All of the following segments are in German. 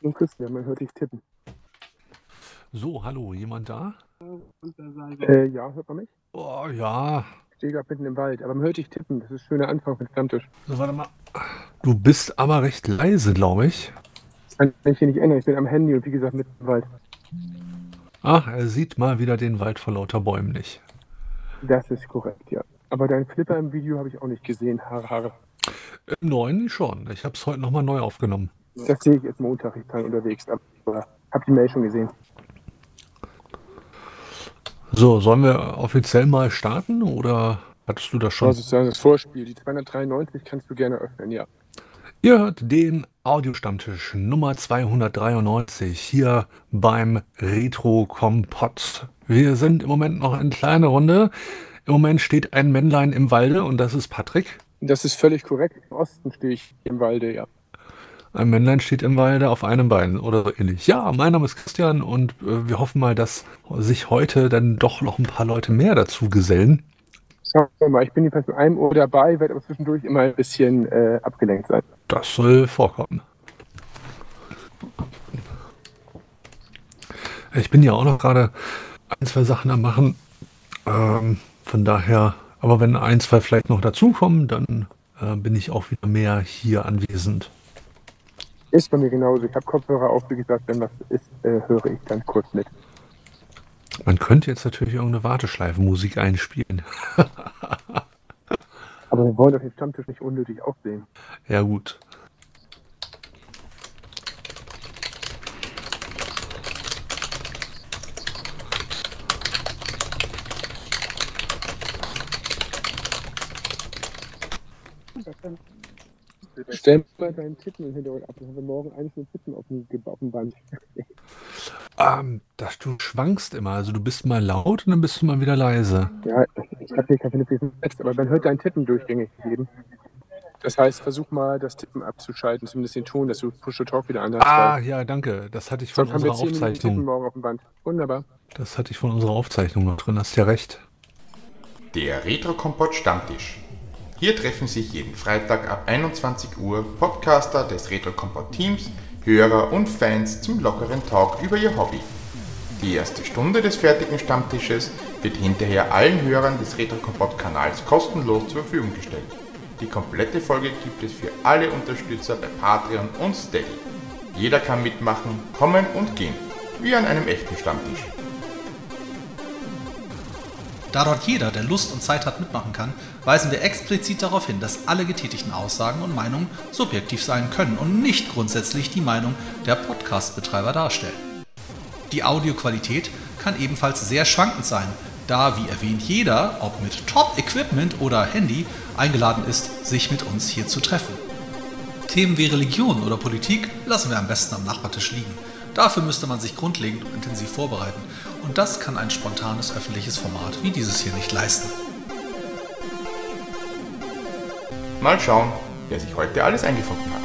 Und Christian, man hört dich tippen. So, hallo, jemand da? Ja, hört man mich? Oh, ja. Ich stehe gerade mitten im Wald, aber man hört dich tippen. Das ist ein schöner Anfang für den Stammtisch. So, warte mal. Du bist aber recht leise, glaube ich. Das kann ich hier nicht ändern. Ich bin am Handy und wie gesagt mitten im Wald. Ach, er sieht mal wieder den Wald vor lauter Bäumen nicht. Das ist korrekt, ja. Aber deinen Flipper im Video habe ich auch nicht gesehen. Haare. Im neuen schon. Ich habe es heute nochmal neu aufgenommen. Das sehe ich jetzt Montag. Ich bin unterwegs. Aber habe die Mail schon gesehen. So, sollen wir offiziell mal starten oder hattest du das schon? Das ist sozusagen das Vorspiel. Die 293 kannst du gerne öffnen, ja. Ihr hört den Audiostammtisch Nummer 293 hier beim Retro Kompott. Wir sind im Moment noch in kleiner Runde. Im Moment steht ein Männlein im Walde und das ist Patrick. Das ist völlig korrekt. Im Osten stehe ich im Walde, ja. Ein Männlein steht im Walde auf einem Bein oder so ähnlich. Ja, mein Name ist Christian und wir hoffen mal, dass sich heute dann doch noch ein paar Leute mehr dazu gesellen. Schauen wir mal, ich bin jedenfalls mit einem Ohr dabei, werde aber zwischendurch immer ein bisschen abgelenkt sein. Das soll vorkommen. Ich bin ja auch noch gerade ein, zwei Sachen am machen. Von daher, aber wenn ein, zwei vielleicht noch dazukommen, dann bin ich auch wieder mehr hier anwesend. Ist bei mir genauso. Ich habe Kopfhörer auf, wie gesagt, wenn was ist, höre ich dann kurz mit. Man könnte jetzt natürlich irgendeine Warteschleifenmusik einspielen. Aber wir wollen doch den Stammtisch nicht unnötig aufsehen. Ja, gut. Stell mal deinen Tippen im Hintergrund ab. Dann haben wir morgen eigentlich nur Tippen auf dem Band. Du schwankst immer. Also du bist mal laut und dann bist du mal wieder leise. Ja, ich habe hier kein vernünftiges Netz, aber man hört dein Tippen durchgängig geben. Das heißt, versuch mal das Tippen abzuschalten, zumindest den Ton, dass du Push-to-Talk wieder an hast. Ja, danke. Das hatte ich von Sonst haben wir unserer 10 Minuten Tippen Aufzeichnung. morgen auf dem Band. Wunderbar. Das hatte ich von unserer Aufzeichnung noch drin. Hast ja recht. Der Retro-Kompott Stammtisch. Hier treffen sich jeden Freitag ab 21 Uhr Podcaster des Retro-Kompott-Teams, Hörer und Fans zum lockeren Talk über ihr Hobby. Die erste Stunde des fertigen Stammtisches wird hinterher allen Hörern des Retro-Kompott-Kanals kostenlos zur Verfügung gestellt. Die komplette Folge gibt es für alle Unterstützer bei Patreon und Steady. Jeder kann mitmachen, kommen und gehen, wie an einem echten Stammtisch. Da dort jeder, der Lust und Zeit hat, mitmachen kann, weisen wir explizit darauf hin, dass alle getätigten Aussagen und Meinungen subjektiv sein können und nicht grundsätzlich die Meinung der Podcast-Betreiber darstellen. Die Audioqualität kann ebenfalls sehr schwankend sein, da, wie erwähnt, jeder, ob mit Top-Equipment oder Handy, eingeladen ist, sich mit uns hier zu treffen. Themen wie Religion oder Politik lassen wir am besten am Nachbartisch liegen. Dafür müsste man sich grundlegend und intensiv vorbereiten. Und das kann ein spontanes öffentliches Format wie dieses hier nicht leisten. Mal schauen, wer sich heute alles eingefunden hat.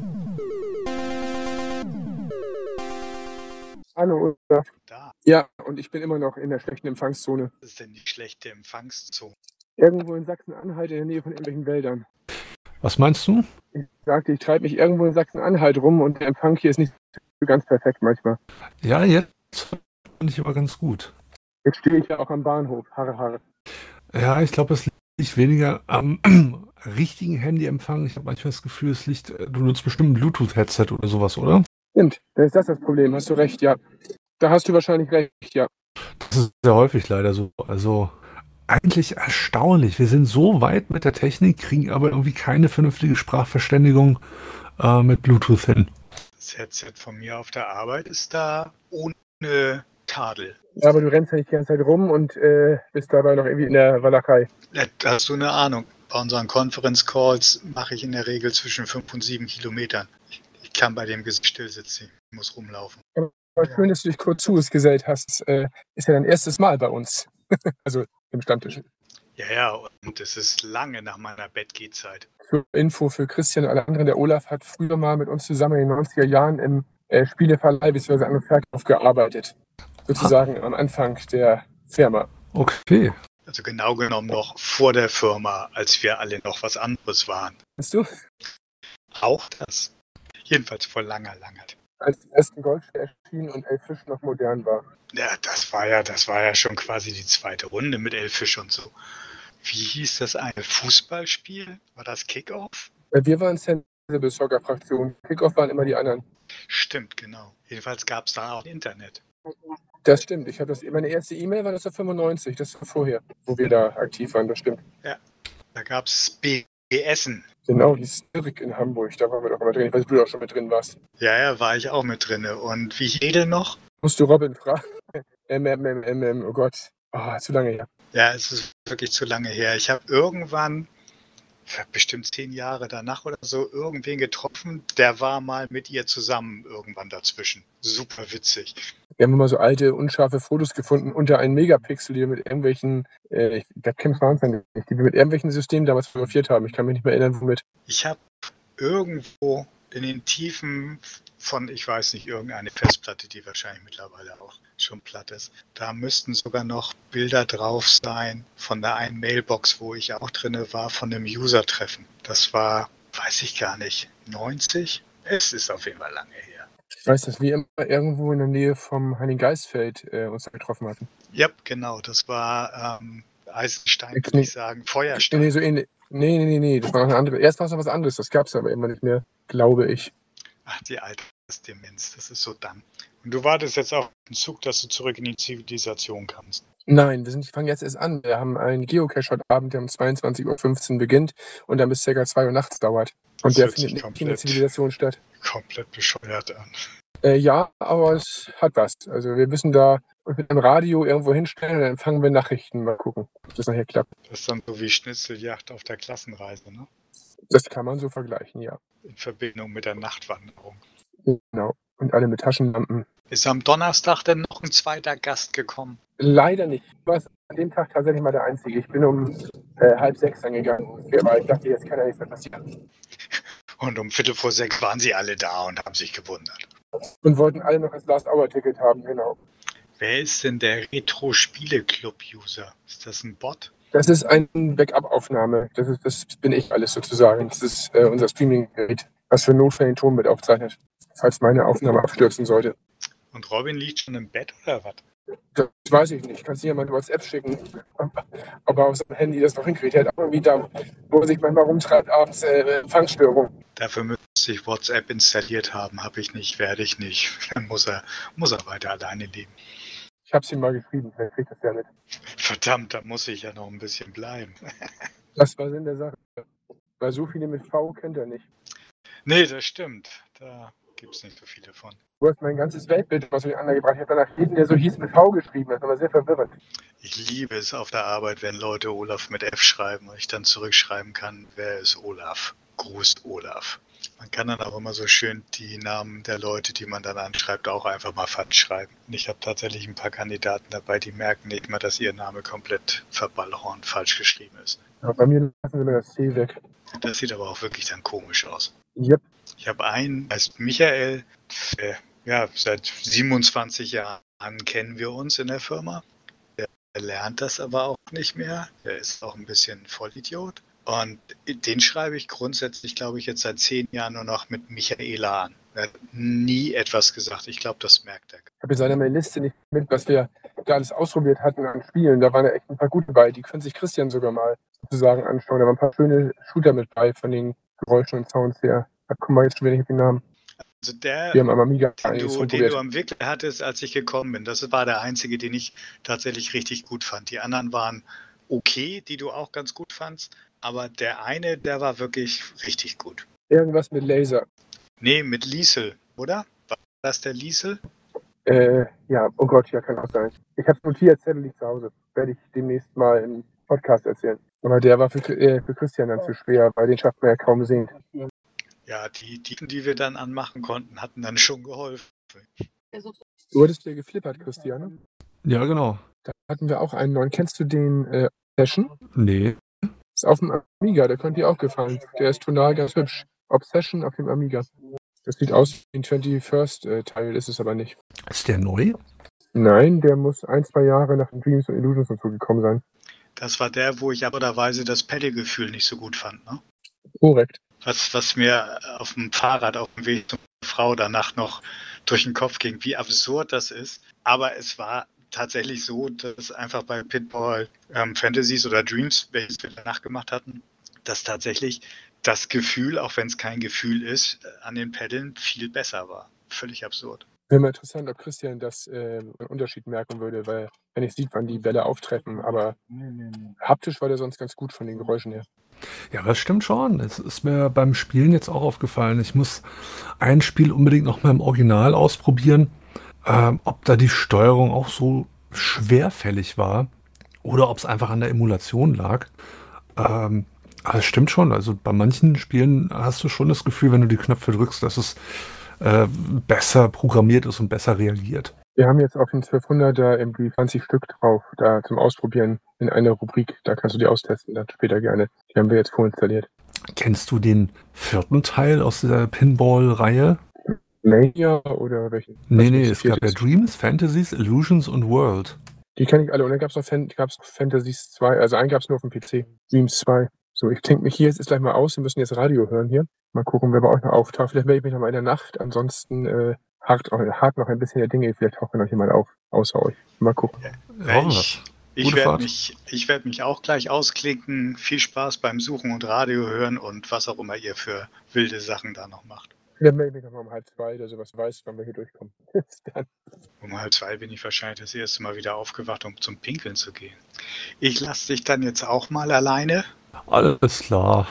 Hallo, Olaf. Da. Ja, und ich bin immer noch in der schlechten Empfangszone. Was ist denn die schlechte Empfangszone? Irgendwo in Sachsen-Anhalt in der Nähe von irgendwelchen Wäldern. Was meinst du? Ich sagte, ich treibe mich irgendwo in Sachsen-Anhalt rum und der Empfang hier ist nicht so ganz perfekt manchmal. Ja, jetzt fand ich aber ganz gut. Jetzt stehe ich ja auch am Bahnhof. Harre. Ja, ich glaube, es liegt weniger am richtigen Handyempfang. Ich habe manchmal das Gefühl, es liegt, du nutzt bestimmt ein Bluetooth-Headset oder sowas, oder? Stimmt, dann ist das Problem. Hast du recht, ja. Da hast du wahrscheinlich recht, ja. Das ist sehr häufig leider so. Also eigentlich erstaunlich. Wir sind so weit mit der Technik, kriegen aber irgendwie keine vernünftige Sprachverständigung mit Bluetooth hin. Das Headset von mir auf der Arbeit ist da ohne Tadel. Ja, aber du rennst ja nicht die ganze Zeit rum und bist dabei noch irgendwie in der Walachei. Da hast du eine Ahnung. Bei unseren Conference-Calls mache ich in der Regel zwischen 5 und 7 Kilometern. Ich kann bei dem Gesicht still sitzen. Ich muss rumlaufen. Aber schön, dass du dich kurz zu uns gesellt hast. Ist ja dein erstes Mal bei uns. Also im Stammtisch. Ja, und es ist lange nach meiner Bettgehzeit. Für Info für Christian und alle anderen, der Olaf hat früher mal mit uns zusammen in den 90er Jahren im Spieleverleih bzw. An- und Verkauf gearbeitet. Sozusagen am Anfang der Firma. Okay. Also genau genommen noch vor der Firma, als wir alle noch was anderes waren. Weißt du? Auch das. Jedenfalls vor langer Zeit. als die ersten Goldsterne erschienen und Elfisch noch modern war. Ja, das war ja schon quasi die zweite Runde mit Elfisch und so. Wie hieß das eine Fußballspiel? War das Kickoff? Wir waren Sensible Soccer Fraktion. Kickoff waren immer die anderen. Stimmt, genau. Jedenfalls gab es da auch Internet. Das stimmt. Meine erste E-Mail war 1995, das war vorher, wo wir da aktiv waren, das stimmt. Ja, da gab es BGSen. Genau, die Styrik in Hamburg, da waren wir doch immer drin. Ich weiß, du auch schon mit drin warst. Ja, war ich auch mit drin. Und wie Edel noch? Musst du Robin fragen? Oh Gott. Zu lange her. Ja, es ist wirklich zu lange her. Ich habe irgendwann, bestimmt 10 Jahre danach oder so, irgendwen getroffen, der war mal mit ihr zusammen irgendwann dazwischen. Super witzig. Wir haben immer so alte, unscharfe Fotos gefunden unter 1 Megapixel, die wir mit irgendwelchen, ich glaube, die wir mit irgendwelchen Systemen damals fotografiert haben. Ich kann mich nicht mehr erinnern, womit. Ich habe irgendwo in den Tiefen von, ich weiß nicht, irgendeine Festplatte, die wahrscheinlich mittlerweile auch schon platt ist. Da müssten sogar noch Bilder drauf sein von der einen Mailbox, wo ich auch drin war, von einem User-Treffen. Das war, weiß ich gar nicht, 90? Es ist auf jeden Fall lange her. Ich weiß, dass wir immer irgendwo in der Nähe vom Heiligen-Geist-Feld uns getroffen hatten. Ja, genau, das war Eisenstein, würde ich sagen, Feuerstein. Nee, das war noch eine andere. Erst war es noch was anderes, das gab es aber immer nicht mehr, glaube ich. Ach, die Altersdemenz, das ist so dann. Und du wartest jetzt auf den Zug, dass du zurück in die Zivilisation kannst. Nein, wir fangen jetzt erst an. Wir haben einen Geocache heute Abend, der um 22:15 Uhr beginnt und dann bis ca. 2 Uhr nachts dauert. Und der findet nicht in der Zivilisation statt. Komplett bescheuert an. Ja, aber es hat was. Also wir müssen da uns mit einem Radio irgendwo hinstellen und dann empfangen wir Nachrichten. Mal gucken, ob das nachher klappt. Das ist dann so wie Schnitzeljagd auf der Klassenreise, ne? Das kann man so vergleichen, ja. In Verbindung mit der Nachtwanderung. Genau. Und alle mit Taschenlampen. Ist am Donnerstag denn noch ein zweiter Gast gekommen? Leider nicht. Ich war an dem Tag tatsächlich mal der Einzige. Ich bin um 5:30 angegangen, weil ich dachte, jetzt kann ja nichts mehr passieren. Und um 5:45 waren sie alle da und haben sich gewundert. Und wollten alle noch das Last-Hour-Ticket haben, genau. Wer ist denn der Retro-Spiele-Club-User? Ist das ein Bot? Das ist eine Backup-Aufnahme. Das bin ich alles sozusagen. Das ist unser Streaming-Gerät, was für Notfällen Ton mit aufzeichnet, falls meine Aufnahme abstürzen sollte. Und Robin liegt schon im Bett oder was? Das weiß ich nicht. Kannst du dir mal eine WhatsApp schicken, ob er auf seinem Handy das noch hinkriegt. Er hat auch irgendwie da, wo er sich manchmal rumtreibt, abends Empfangsstörung. Dafür müsste ich WhatsApp installiert haben. Habe ich nicht, werde ich nicht. Dann muss er weiter alleine leben. Ich habe es ihm mal geschrieben, er kriegt das ja mit. Verdammt, da muss ich ja noch ein bisschen bleiben. Das war Sinn der Sache. Weil so viele mit V kennt er nicht. Nee, das stimmt. Da gibt es nicht so viele von. Du hast mein ganzes Weltbild, was ich angebracht habe, danach jeden, der so hieß, mit V geschrieben. Das war sehr verwirrend. Ich liebe es auf der Arbeit, wenn Leute Olaf mit F schreiben und ich dann zurückschreiben kann, wer ist Olaf? Gruß Olaf. Man kann dann auch immer so schön die Namen der Leute, die man dann anschreibt, auch einfach mal falsch schreiben. Und ich habe tatsächlich ein paar Kandidaten dabei, die merken nicht mal, dass ihr Name komplett verballhornt falsch geschrieben ist. Ja, bei mir lassen sie mir das C weg. Das sieht aber auch wirklich dann komisch aus. Yep. Ich habe einen, heißt Michael, seit 27 Jahren kennen wir uns in der Firma. Der lernt das aber auch nicht mehr. Der ist auch ein bisschen Vollidiot. Und den schreibe ich grundsätzlich, glaube ich, jetzt seit 10 Jahren nur noch mit Michaela an. Er hat nie etwas gesagt. Ich glaube, das merkt er. Ich habe jetzt leider meine Liste nicht mit, was wir da alles ausprobiert hatten an Spielen. Da waren ja echt ein paar gute bei. Die können sich Christian sogar mal sozusagen anschauen. Da waren ein paar schöne Shooter mit bei, von den Geräuschen und Sounds her. Da kommen wir jetzt schon wieder nicht auf den Namen. Also der, wir haben am Amiga den du am Wickler hattest, als ich gekommen bin, das war der einzige, den ich tatsächlich richtig gut fand. Die anderen waren okay, die du auch ganz gut fandst. Aber der eine, der war wirklich richtig gut. Irgendwas mit Laser. Nee, mit Liesel, oder? War das der Liesel? Ja, oh Gott, ja, kann auch sein. Ich habe es notiert, Zettel liegt zu Hause. Werde ich demnächst mal im Podcast erzählen. Aber der war für Christian dann zu schwer, weil den schafft man ja kaum sehen. Ja, die wir dann anmachen konnten, hatten dann schon geholfen. Du hattest dir geflippert, Christian? Ja, genau. Da hatten wir auch einen neuen. Kennst du den Obsession? Nee. Ist auf dem Amiga, der könnte dir auch gefallen. Der ist tonal ganz hübsch. Obsession auf dem Amiga. Das sieht aus wie ein 21st Teil, ist es aber nicht. Ist der neu? Nein, der muss 1-2 Jahre nach den Dreams und Illusions und so gekommen sein. Das war der, wo ich absurderweise das Peddelgefühl nicht so gut fand, ne? Korrekt. Was mir auf dem Fahrrad auf dem Weg zum Frau danach noch durch den Kopf ging, wie absurd das ist. Aber es war tatsächlich so, dass einfach bei Pitball Fantasies oder Dreams, welches wir danach gemacht hatten, dass tatsächlich das Gefühl, auch wenn es kein Gefühl ist, an den Peddeln viel besser war. Völlig absurd. Wäre mal interessant, ob Christian das einen Unterschied merken würde, weil wenn ich sieht, wann die Bälle auftreffen, aber haptisch war der sonst ganz gut von den Geräuschen her. Ja, das stimmt schon. Es ist mir beim Spielen jetzt auch aufgefallen. Ich muss ein Spiel unbedingt noch mal im Original ausprobieren, ob da die Steuerung auch so schwerfällig war oder ob es einfach an der Emulation lag. Aber es stimmt schon. Also bei manchen Spielen hast du schon das Gefühl, wenn du die Knöpfe drückst, dass es besser programmiert ist und besser reagiert. Wir haben jetzt auf den 1200er irgendwie 20 Stück drauf, da zum Ausprobieren in einer Rubrik. Da kannst du die austesten, dann später gerne. Die haben wir jetzt vorinstalliert. Kennst du den 4. Teil aus der Pinball-Reihe? Mania oder welchen? Nee, es gab ja Dreams, Fantasies, Illusions und World. Die kenne ich alle. Und dann gab es noch Fantasies 2, also einen gab es nur auf dem PC. Dreams 2. So, ich klinge mich hier jetzt gleich mal aus. Wir müssen jetzt Radio hören hier. Mal gucken, wer bei euch noch auftaucht. Vielleicht melde ich mich noch mal in der Nacht. Ansonsten hakt noch ein bisschen der Dinge. Vielleicht taucht noch jemand auf, außer euch. Mal gucken. Ja, ich werde mich auch gleich ausklinken. Viel Spaß beim Suchen und Radio hören und was auch immer ihr für wilde Sachen da noch macht. Dann melde ich mich noch mal um 1:30, dass ihr was weiß, wann wir hier durchkommen. Bis dann. Um 1:30 bin ich wahrscheinlich das erste Mal wieder aufgewacht, um zum Pinkeln zu gehen. Ich lasse dich dann jetzt auch mal alleine. Alles klar.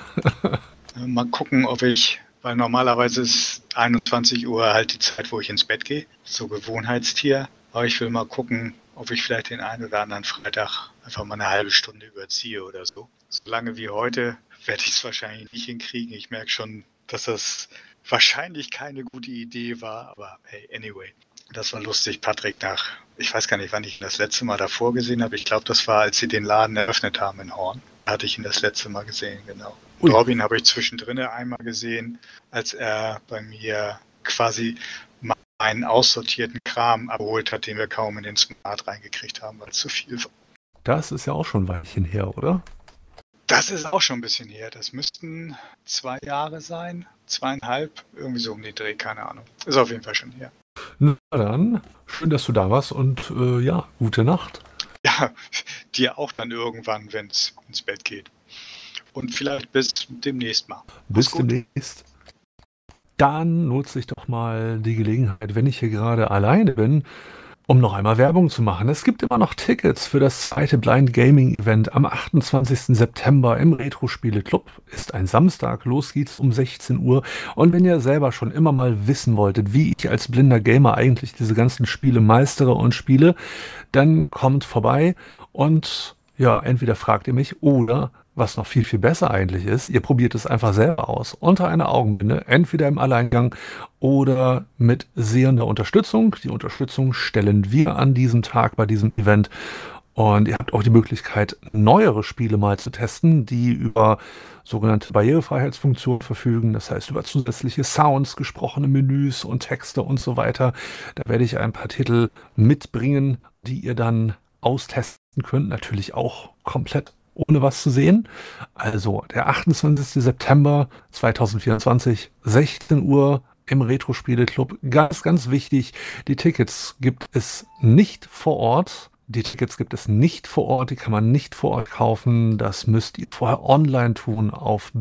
Mal gucken, ob ich, weil normalerweise ist 21 Uhr halt die Zeit, wo ich ins Bett gehe, so Gewohnheitstier. Aber ich will mal gucken, ob ich vielleicht den einen oder anderen Freitag einfach mal eine halbe Stunde überziehe oder so. So lange wie heute werde ich es wahrscheinlich nicht hinkriegen. Ich merke schon, dass das wahrscheinlich keine gute Idee war, aber hey, anyway. Das war lustig, Patrick, ich weiß gar nicht, wann ich ihn das letzte Mal davor gesehen habe. Ich glaube, das war, als sie den Laden eröffnet haben in Horn. Da hatte ich ihn das letzte Mal gesehen, genau. Und Robin habe ich zwischendrin einmal gesehen, als er bei mir quasi meinen aussortierten Kram abgeholt hat, den wir kaum in den Smart reingekriegt haben, weil es zu viel war. Das ist ja auch schon ein Weilchen her, oder? Das ist auch schon ein bisschen her. Das müssten 2 Jahre sein, 2,5, irgendwie so um den Dreh, keine Ahnung. Ist auf jeden Fall schon her. Na dann, schön, dass du da warst und ja, gute Nacht. Ja, dir auch dann irgendwann, wenn es ins Bett geht. Und vielleicht bis demnächst mal. Bis demnächst. Dann nutze ich doch mal die Gelegenheit, wenn ich hier gerade alleine bin, um noch einmal Werbung zu machen. Es gibt immer noch Tickets für das zweite Blind Gaming Event am 28. September im Retro-Spiele Club. Ist ein Samstag, los geht's um 16 Uhr. Und wenn ihr selber schon immer mal wissen wolltet, wie ich als blinder Gamer eigentlich diese ganzen Spiele meistere und spiele, dann kommt vorbei und ja, entweder fragt ihr mich oder, was noch viel, viel besser eigentlich ist, ihr probiert es einfach selber aus, unter einer Augenbinde, entweder im Alleingang oder mit sehender Unterstützung. Die Unterstützung stellen wir an diesem Tag bei diesem Event. Und ihr habt auch die Möglichkeit, neuere Spiele mal zu testen, die über sogenannte Barrierefreiheitsfunktionen verfügen. Das heißt, über zusätzliche Sounds, gesprochene Menüs und Texte und so weiter. Da werde ich ein paar Titel mitbringen, die ihr dann austesten könnt. Natürlich auch komplett ohne was zu sehen. Also der 28. September 2024, 16 Uhr im Retro-Spiele-Club. Ganz, ganz wichtig, die Tickets gibt es nicht vor Ort. Die kann man nicht vor Ort kaufen. Das müsst ihr vorher online tun auf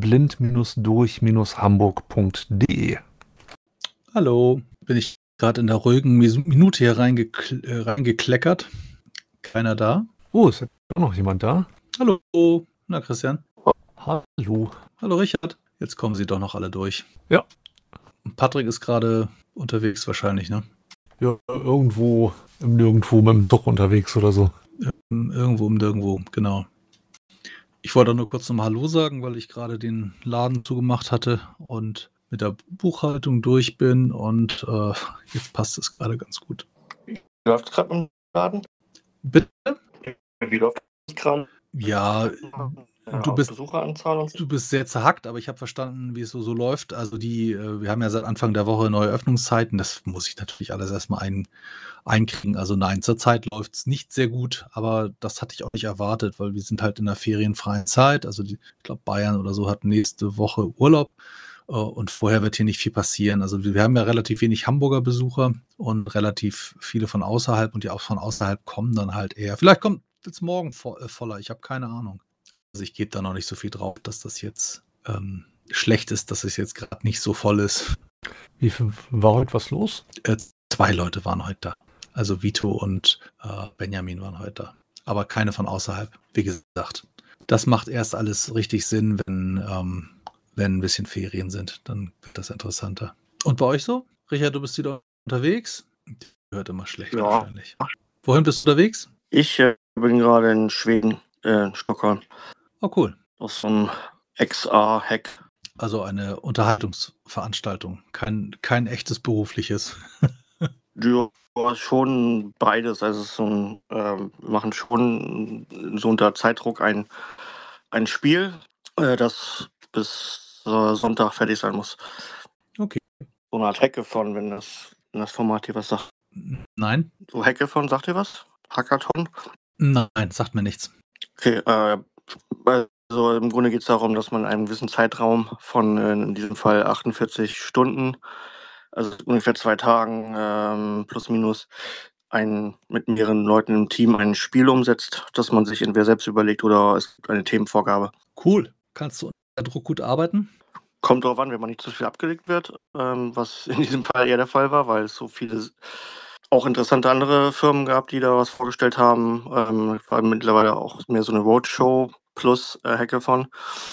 blind-durch-hamburg.de. Hallo, bin ich gerade in der ruhigen Minute hier reingekleckert. Keiner da? Oh, ist doch noch jemand da? Hallo. Na, Christian. Hallo. Hallo, Richard. Jetzt kommen sie doch noch alle durch. Ja. Patrick ist gerade unterwegs wahrscheinlich, ne? Ja, irgendwo im Nirgendwo mit dem Zug unterwegs oder so. Irgendwo im Nirgendwo, genau. Ich wollte nur kurz nochmal Hallo sagen, weil ich gerade den Laden zugemacht hatte und mit der Buchhaltung durch bin und jetzt passt es gerade ganz gut. Wie läuft gerade im Laden? Bitte? Wie läuft es gerade? Ja, du bist Besucheranzahl und so? Du bist sehr zerhackt, aber ich habe verstanden, wie es so läuft. Also wir haben ja seit Anfang der Woche neue Öffnungszeiten. Das muss ich natürlich alles erstmal einkriegen. Also nein, zurzeit läuft es nicht sehr gut, aber das hatte ich auch nicht erwartet, weil wir sind halt in der ferienfreien Zeit. Also ich glaube, Bayern oder so hat nächste Woche Urlaub. Und vorher wird hier nicht viel passieren. Also wir haben ja relativ wenig Hamburger Besucher und relativ viele von außerhalb und die auch von außerhalb kommen dann halt eher. Vielleicht kommt jetzt morgen voller, ich habe keine Ahnung. Also ich gebe da noch nicht so viel drauf, dass das jetzt schlecht ist, dass es jetzt gerade nicht so voll ist. Wie viel war heute was los? 2 Leute waren heute da. Also Vito und Benjamin waren heute da. Aber keine von außerhalb, wie gesagt. Das macht erst alles richtig Sinn, wenn ein bisschen Ferien sind. Dann wird das interessanter. Und bei euch so? Richard, du bist wieder unterwegs? Hört immer schlecht wahrscheinlich. Wohin bist du unterwegs? Ich bin gerade in Schweden, in Stockholm, Oh, cool. auf so einem XR-Hack. Also eine Unterhaltungsveranstaltung. Kein echtes berufliches. Ja, schon beides. Also wir machen schon so unter Zeitdruck ein Spiel, das bis Sonntag fertig sein muss. Okay. So eine Art Hackathon, wenn das Format hier was sagt. Nein? So Hackathon, sagt ihr was? Hackathon? Nein, sagt mir nichts. Okay, also im Grunde geht es darum, dass man einen gewissen Zeitraum von in diesem Fall 48 Stunden, also ungefähr 2 Tagen plus minus, mit mehreren Leuten im Team ein Spiel umsetzt, das man sich entweder selbst überlegt oder es gibt eine Themenvorgabe. Cool. Kannst du unter Druck gut arbeiten? Kommt darauf an, wenn man nicht zu viel abgelegt wird, was in diesem Fall eher der Fall war, weil es so viele auch interessante andere Firmen gab, die da was vorgestellt haben. Vor allem mittlerweile auch mehr so eine Roadshow plus Hackathon.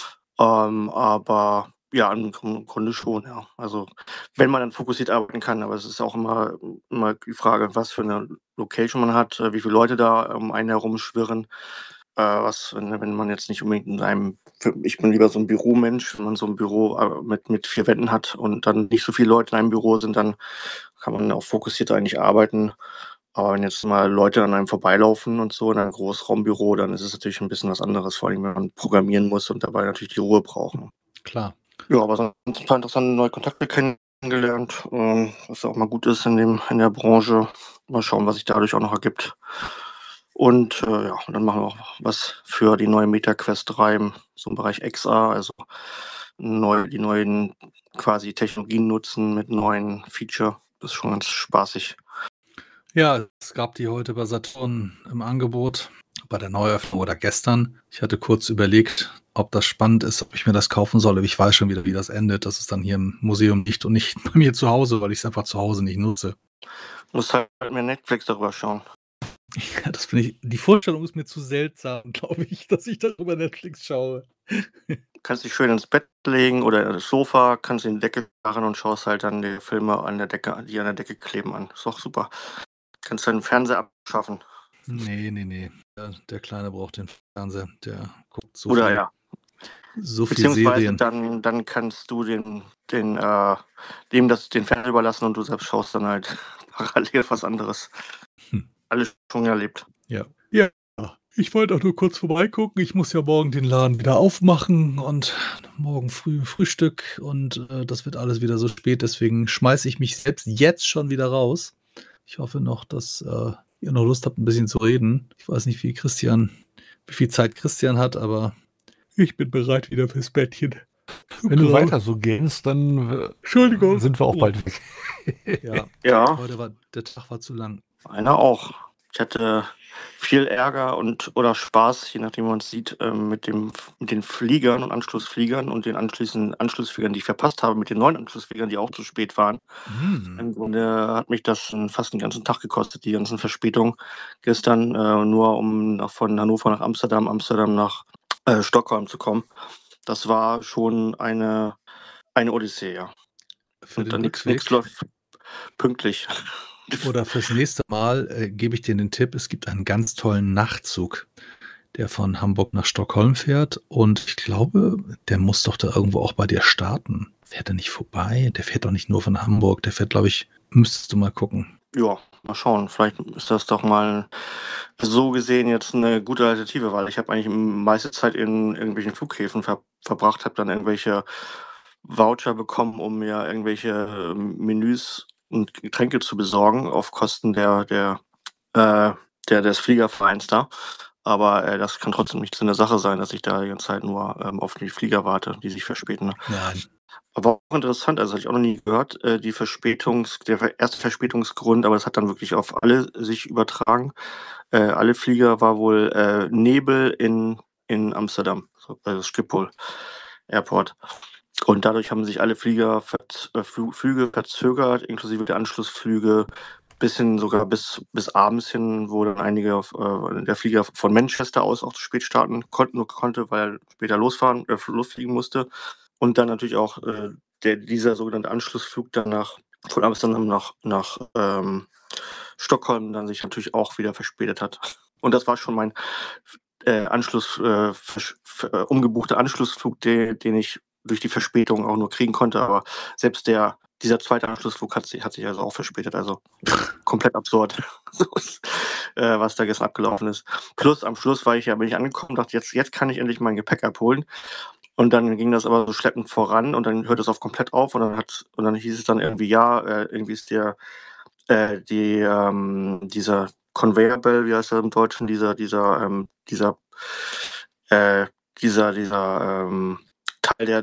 Aber ja, im Grunde schon, ja. Also wenn man dann fokussiert arbeiten kann, aber es ist auch immer die Frage, was für eine Location man hat, wie viele Leute da um einen herum schwirren. Wenn man jetzt nicht unbedingt ich bin lieber so ein Büromensch, wenn man so ein Büro mit 4 Wänden hat und dann nicht so viele Leute in einem Büro sind, dann kann man auch fokussiert eigentlich arbeiten. Aber wenn jetzt mal Leute an einem vorbeilaufen und so in einem Großraumbüro, dann ist es natürlich ein bisschen was anderes, vor allem wenn man programmieren muss und dabei natürlich die Ruhe braucht. Klar. Ja, aber sonst ein paar interessante neue Kontakte kennengelernt, was auch mal gut ist in der Branche. Mal schauen, was sich dadurch auch noch ergibt. Und und dann machen wir auch was für die neue MetaQuest 3, so im Bereich XR, also die neuen quasi Technologien nutzen mit neuen Feature. Das ist schon ganz spaßig. Ja, es gab die heute bei Saturn im Angebot, bei der Neueröffnung oder gestern. Ich hatte kurz überlegt, ob das spannend ist, ob ich mir das kaufen soll. Aber ich weiß schon wieder, wie das endet. Das ist dann hier im Museum nicht und nicht bei mir zu Hause, weil ich es einfach zu Hause nicht nutze. Du musst halt mehr Netflix darüber schauen. Ja, die Vorstellung ist mir zu seltsam, glaube ich, dass ich darüber Netflix schaue. Kannst dich schön ins Bett legen oder das Sofa, kannst in die Decke starren und schaust halt dann die Filme die an der Decke kleben an. Ist doch super. Kannst deinen Fernseher abschaffen. Nee. Der Kleine braucht den Fernseher. Der guckt so Oder viel, ja. so viel Beziehungsweise Serien. dann kannst du dem den Fernseher überlassen und du selbst schaust dann halt parallel was anderes. Alles schon erlebt. Ja. Ich wollte auch nur kurz vorbeigucken. Ich muss ja morgen den Laden wieder aufmachen und morgen früh Frühstück und das wird alles wieder so spät. Deswegen schmeiße ich mich selbst jetzt schon wieder raus. Ich hoffe noch, dass ihr noch Lust habt, ein bisschen zu reden. Ich weiß nicht, wie viel Zeit Christian hat, aber ich bin bereit wieder fürs Bettchen. Wenn du weiter so gehst, dann Entschuldigung. sind wir auch bald weg. Ja, Der Tag war zu lang. einer auch. Ich hatte viel Ärger oder Spaß, je nachdem, wie man es sieht, mit den Fliegern und Anschlussfliegern und den Anschlussfliegern, die ich verpasst habe, mit den neuen Anschlussfliegern, die auch zu spät waren. Im Grunde hat mich das fast den ganzen Tag gekostet, die ganzen Verspätungen gestern, nur um von Hannover nach Amsterdam nach Stockholm zu kommen. Das war schon eine Odyssee, ja. Für Und den dann Rückweg nichts läuft pünktlich. oder fürs nächste Mal gebe ich dir den Tipp, es gibt einen ganz tollen Nachtzug, der von Hamburg nach Stockholm fährt und ich glaube, der muss doch da irgendwo auch bei dir starten. Fährt er nicht vorbei? Der fährt doch nicht nur von Hamburg, der fährt, glaube ich, müsstest du mal gucken. Ja, mal schauen. Vielleicht ist das doch mal so gesehen jetzt eine gute Alternative, weil ich habe eigentlich meiste Zeit in irgendwelchen Flughäfen verbracht, habe dann irgendwelche Voucher bekommen, um mir irgendwelche Menüs und Getränke zu besorgen auf Kosten des Fliegervereins da. Aber das kann trotzdem nicht Sinn der Sache sein, dass ich da die ganze Zeit nur auf die Flieger warte, die sich verspäten. Ne? Nein. Aber auch interessant, also hatte ich auch noch nie gehört, der erste Verspätungsgrund, aber das hat dann wirklich auf alle sich übertragen. Alle Flieger war wohl Nebel in Amsterdam, das Schiphol Airport. Und dadurch haben sich alle Flüge verzögert, inklusive der Anschlussflüge, sogar bis abends hin, wo dann der Flieger von Manchester aus auch zu spät starten konnte, weil er später losfliegen musste. Und dann natürlich auch dieser sogenannte Anschlussflug dann von Amsterdam nach Stockholm dann sich natürlich auch wieder verspätet hat. Und das war schon mein umgebuchter Anschlussflug, den ich durch die Verspätung auch nur kriegen konnte. Aber selbst dieser zweite Anschlussflug hat sich also auch verspätet. Also komplett absurd, was da gestern abgelaufen ist. Plus am Schluss bin ich angekommen und dachte, jetzt kann ich endlich mein Gepäck abholen. Und dann ging das aber so schleppend voran und dann hört es komplett auf und dann hieß es dann irgendwie, irgendwie ist dieser Conveyor Belt, wie heißt das im Deutschen, Teil, der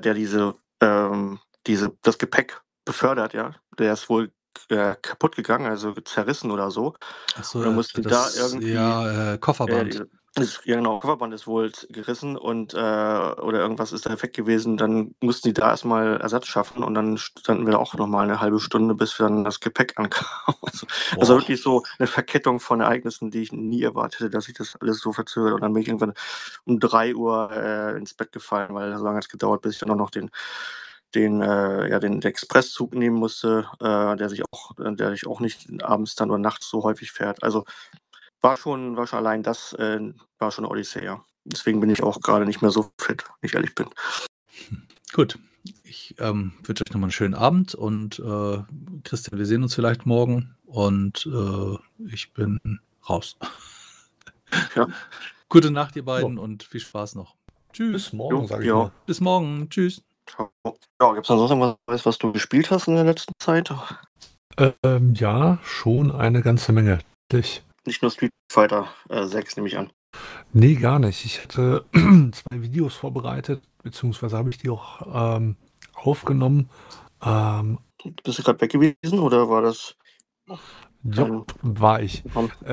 das Gepäck befördert, ja, der ist wohl kaputt gegangen, also zerrissen oder so. Achso, Und dann mussten da irgendwie Kofferband. Genau, Kofferband ist wohl gerissen und oder irgendwas ist defekt gewesen. Dann mussten die da erstmal Ersatz schaffen und dann standen wir auch nochmal eine halbe Stunde, bis dann das Gepäck ankam. Also wirklich so eine Verkettung von Ereignissen, die ich nie erwartet hätte, dass sich das alles so verzögert. Und dann bin ich irgendwann um 3 Uhr ins Bett gefallen, weil so lange hat es gedauert, bis ich dann auch noch den Expresszug nehmen musste, der sich auch nicht abends dann oder nachts so häufig fährt. Also war schon allein das war schon eine Odyssee, ja. Deswegen bin ich auch gerade nicht mehr so fit, wenn ich ehrlich bin. Gut. Ich wünsche euch nochmal einen schönen Abend und Christian, wir sehen uns vielleicht morgen und ich bin raus. Ja. Gute Nacht, ihr beiden, und viel Spaß noch. Tschüss. Bis morgen, sage ich mal. Bis morgen. Tschüss. Ja, gibt es noch sonst irgendwas, was du gespielt hast in der letzten Zeit? Ja, schon eine ganze Menge. Nicht nur Street Fighter 6, nehme ich an. Nee, gar nicht. Ich hatte 2 Videos vorbereitet, beziehungsweise habe ich die auch aufgenommen. Bist du gerade weg gewesen oder war das? Ja, war ich.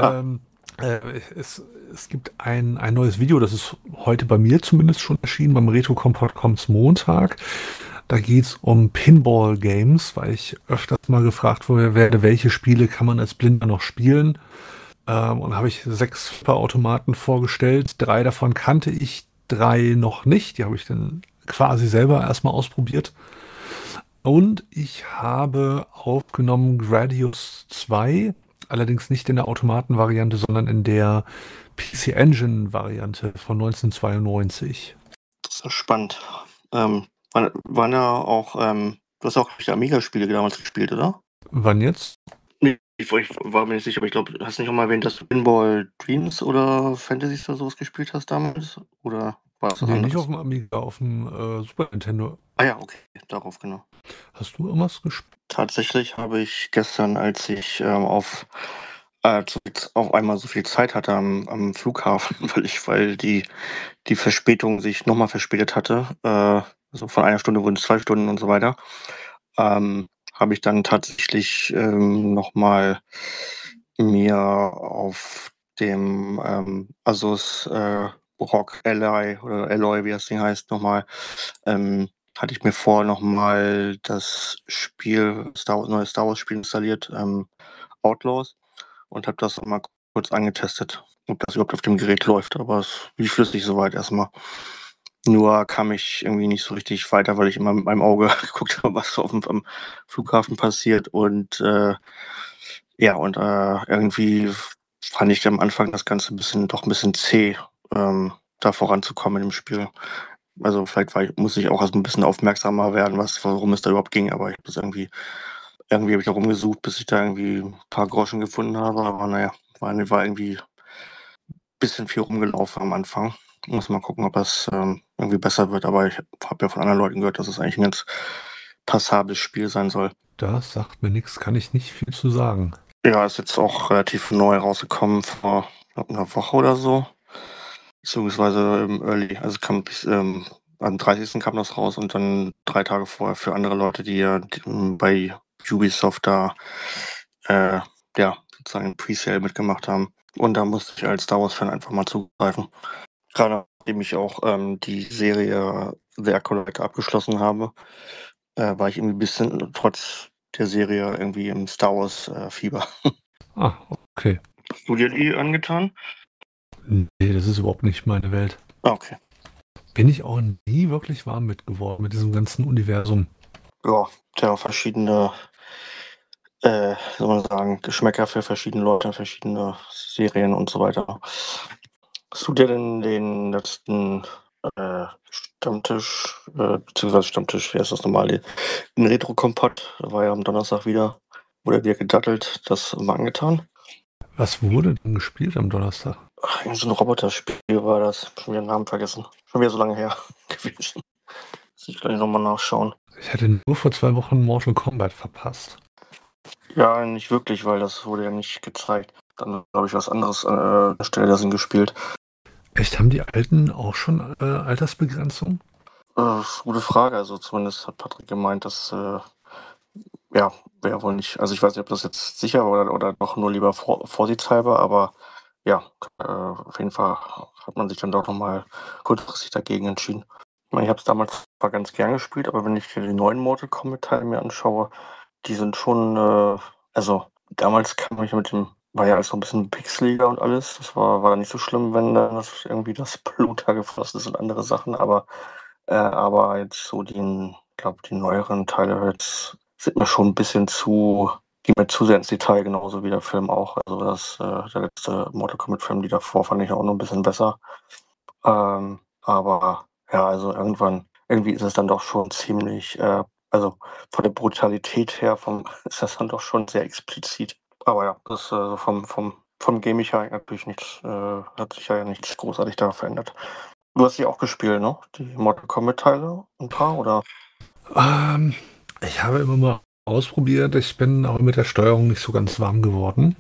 Es gibt ein neues Video, das ist heute bei mir zumindest schon erschienen, beim Retro-Kompott kommt's Montag. Da geht es um Pinball-Games, weil ich öfters mal gefragt werde, welche Spiele kann man als Blinder noch spielen. Und habe ich 6 Flipper-Automaten vorgestellt. 3 davon kannte ich, 3 noch nicht. Die habe ich dann quasi selber erstmal ausprobiert. Und ich habe aufgenommen Gradius 2, allerdings nicht in der Automaten-Variante, sondern in der PC Engine-Variante von 1992. Das ist spannend. Waren ja auch, du hast auch die Amiga-Spiele damals gespielt, oder? Wann jetzt? Nee, ich war mir nicht sicher, aber ich glaube, du hast nicht auch mal erwähnt, dass du Pinball Dreams oder Fantasies oder sowas gespielt hast damals? Oder war das was Nee, anderes? nicht auf dem Amiga, auf dem Super Nintendo. Ah ja, okay, darauf genau. Hast du irgendwas gespielt? Tatsächlich habe ich gestern, als ich auf einmal so viel Zeit hatte am Flughafen, weil die Verspätung sich nochmal verspätet hatte, also von 1 Stunde wurden es 2 Stunden und so weiter, habe ich dann tatsächlich nochmal mir auf dem Asus ROG Ally oder Alloy, wie das Ding heißt, nochmal, hatte ich mir vorher nochmal das Spiel, neue Star Wars Spiel installiert, Outlaws, und habe das mal kurz angetestet, ob das überhaupt auf dem Gerät läuft, aber es lief flüssig soweit erstmal. Nur kam ich irgendwie nicht so richtig weiter, weil ich immer mit meinem Auge geguckt habe, was so am Flughafen passiert und irgendwie fand ich am Anfang das Ganze doch ein bisschen zäh, da voranzukommen im Spiel. Also vielleicht muss ich auch erst ein bisschen aufmerksamer werden, worum es da überhaupt ging, aber ich habe das irgendwie habe ich da rumgesucht, bis ich da irgendwie ein paar Groschen gefunden habe, aber naja, war irgendwie ein bisschen viel rumgelaufen am Anfang. Muss mal gucken, ob das irgendwie besser wird, aber ich habe ja von anderen Leuten gehört, dass es eigentlich ein ganz passables Spiel sein soll. Das sagt mir nichts, kann ich nicht viel zu sagen. Ja, ist jetzt auch relativ neu rausgekommen, vor einer Woche oder so. beziehungsweise im Early. Also kam am 30. kam das raus und dann 3 Tage vorher für andere Leute, die bei Ubisoft da sozusagen Presale mitgemacht haben. Und da musste ich als Star Wars-Fan einfach mal zugreifen. Gerade nachdem ich auch die Serie The Acolyte abgeschlossen habe, war ich irgendwie ein bisschen trotz der Serie irgendwie im Star Wars-Fieber. Ah, okay. Hast du dir die angetan? Nee, das ist überhaupt nicht meine Welt. Okay. Bin ich auch nie wirklich warm mit geworden, mit diesem ganzen Universum. Ja, der verschiedene, soll man sagen, Geschmäcker für verschiedene Leute, verschiedene Serien und so weiter. Hast du dir denn den letzten Stammtisch, beziehungsweise Stammtisch, wie heißt das nochmal, den Retro-Kompott, da war ja am Donnerstag wieder, wurde dir gedattelt, das mal angetan? Was wurde denn gespielt am Donnerstag? Ach, irgend so ein Roboterspiel war das. Schon wieder den Namen vergessen. Schon wieder so lange her gewesen. Muss ich gleich nochmal nachschauen. Ich hatte nur vor 2 Wochen Mortal Kombat verpasst. Ja, nicht wirklich, weil das wurde ja nicht gezeigt. Dann habe ich was anderes an der Stelle dessen gespielt. Echt, haben die Alten auch schon Altersbegrenzung? Das ist eine gute Frage. Also zumindest hat Patrick gemeint, dass wäre wohl nicht. Also ich weiß nicht, ob das jetzt sicher oder doch nur lieber vorsichtshalber, aber ja, auf jeden Fall hat man sich dann doch nochmal kurzfristig dagegen entschieden. Ich meine, ich habe es damals zwar ganz gern gespielt, aber wenn ich die neuen Mortal Kombat-Teile mir anschaue, die sind schon, also damals kam ich war ja alles so ein bisschen pixeliger und alles. Das war dann nicht so schlimm, wenn dann das Blut da geflossen ist und andere Sachen, aber jetzt so die neueren Teile jetzt sind mir schon ein bisschen gehen mir zu sehr ins Detail, genauso wie der Film auch. Also der letzte Mortal Kombat-Film, die davor, fand ich auch noch ein bisschen besser. Aber ja, also irgendwie ist es dann doch schon ziemlich, also von der Brutalität her ist das dann doch schon sehr explizit. Aber ja, das vom Gaming her natürlich nichts, hat sich ja nichts großartig da verändert. Du hast die auch gespielt, ne? Die Mortal Kombat-Teile, ein paar, oder? Ich habe immer mal ausprobiert. Ich bin auch mit der Steuerung nicht so ganz warm geworden.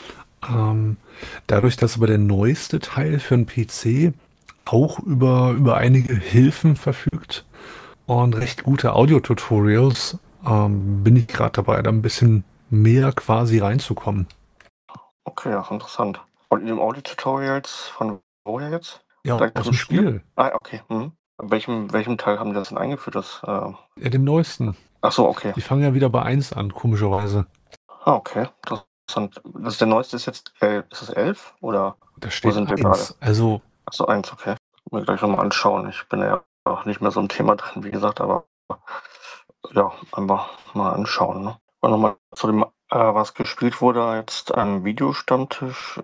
Dadurch, dass aber der neueste Teil für einen PC auch über einige Hilfen verfügt und recht gute Audio-Tutorials, bin ich gerade dabei, da ein bisschen mehr quasi reinzukommen. Okay, ja, interessant. Und in den Audio-Tutorials von woher jetzt? Ja, Direkt aus zum dem Spiel. Ah, okay. Mhm. Welchem Teil haben die das denn eingeführt? Ja, dem neuesten. Ach so, okay. Die fangen ja wieder bei 1 an, komischerweise. Ah, okay. Interessant. Das ist der neueste ist jetzt, ist das 11? Oder Da wo steht sind wir 1. gerade? Also, Ach so, 1, okay. Mir gleich nochmal anschauen. Ich bin ja auch nicht mehr so im Thema drin, wie gesagt, aber ja, einfach mal anschauen. Ne? Und nochmal zu dem, was gespielt wurde jetzt am Videostammtisch,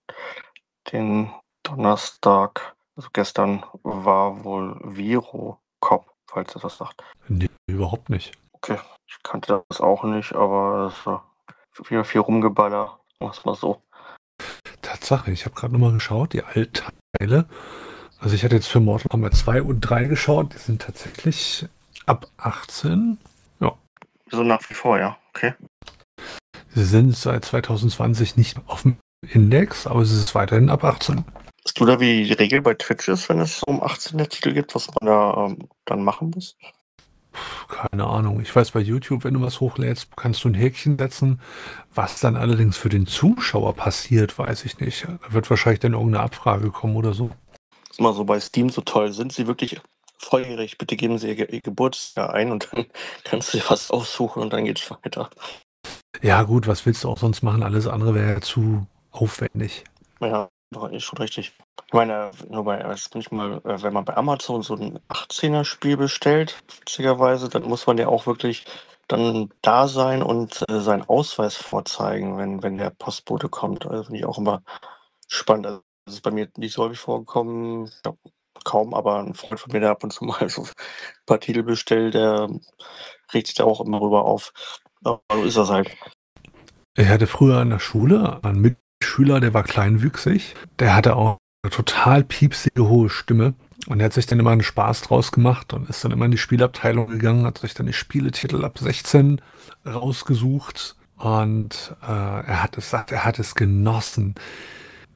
den Donnerstag, also gestern, war wohl Virocop, falls ihr das sagt. nee, überhaupt nicht. Okay, ich kannte das auch nicht, aber das war viel Rumgeballer, was mal so. Tatsache, ich habe gerade nochmal geschaut, die alten Teile. Also ich hatte jetzt für Mortal Kombat 2 und 3 geschaut, die sind tatsächlich ab 18. Ja. So nach wie vor, ja, okay. Sie sind seit 2020 nicht auf dem Index, aber es ist weiterhin ab 18. Weißt du da, wie die Regel bei Twitch ist, wenn es um 18 Titel gibt, was man da dann machen muss? Keine Ahnung. Ich weiß, bei YouTube, wenn du was hochlädst, kannst du ein Häkchen setzen. Was dann allerdings für den Zuschauer passiert, weiß ich nicht. Da wird wahrscheinlich dann irgendeine Abfrage kommen oder so. Das ist mal so bei Steam so toll. Sind Sie wirklich volljährig? Bitte geben Sie Ihr Geburtsjahr ein und dann kannst du dir was aussuchen und dann geht's weiter. Ja gut, was willst du auch sonst machen? Alles andere wäre ja zu aufwendig. Ja, ist schon richtig. Ich meine, wenn man bei Amazon so ein 18er-Spiel bestellt, witzigerweise, dann muss man ja auch wirklich dann da sein und seinen Ausweis vorzeigen, wenn der Postbote kommt. Also finde ich auch immer spannend. Also, das ist bei mir nicht so häufig vorgekommen, ja, kaum, aber ein Freund von mir, der ab und zu mal so ein paar Titel bestellt, der regt sich da auch immer rüber auf. Aber so ist das halt. Ich hatte früher an der Schule einen Mitschüler, der war kleinwüchsig. Der hatte auch eine total piepsige hohe Stimme. Und er hat sich dann immer einen Spaß draus gemacht und ist dann immer in die Spielabteilung gegangen, hat sich dann die Spieletitel ab 16 rausgesucht. Und er hat es genossen,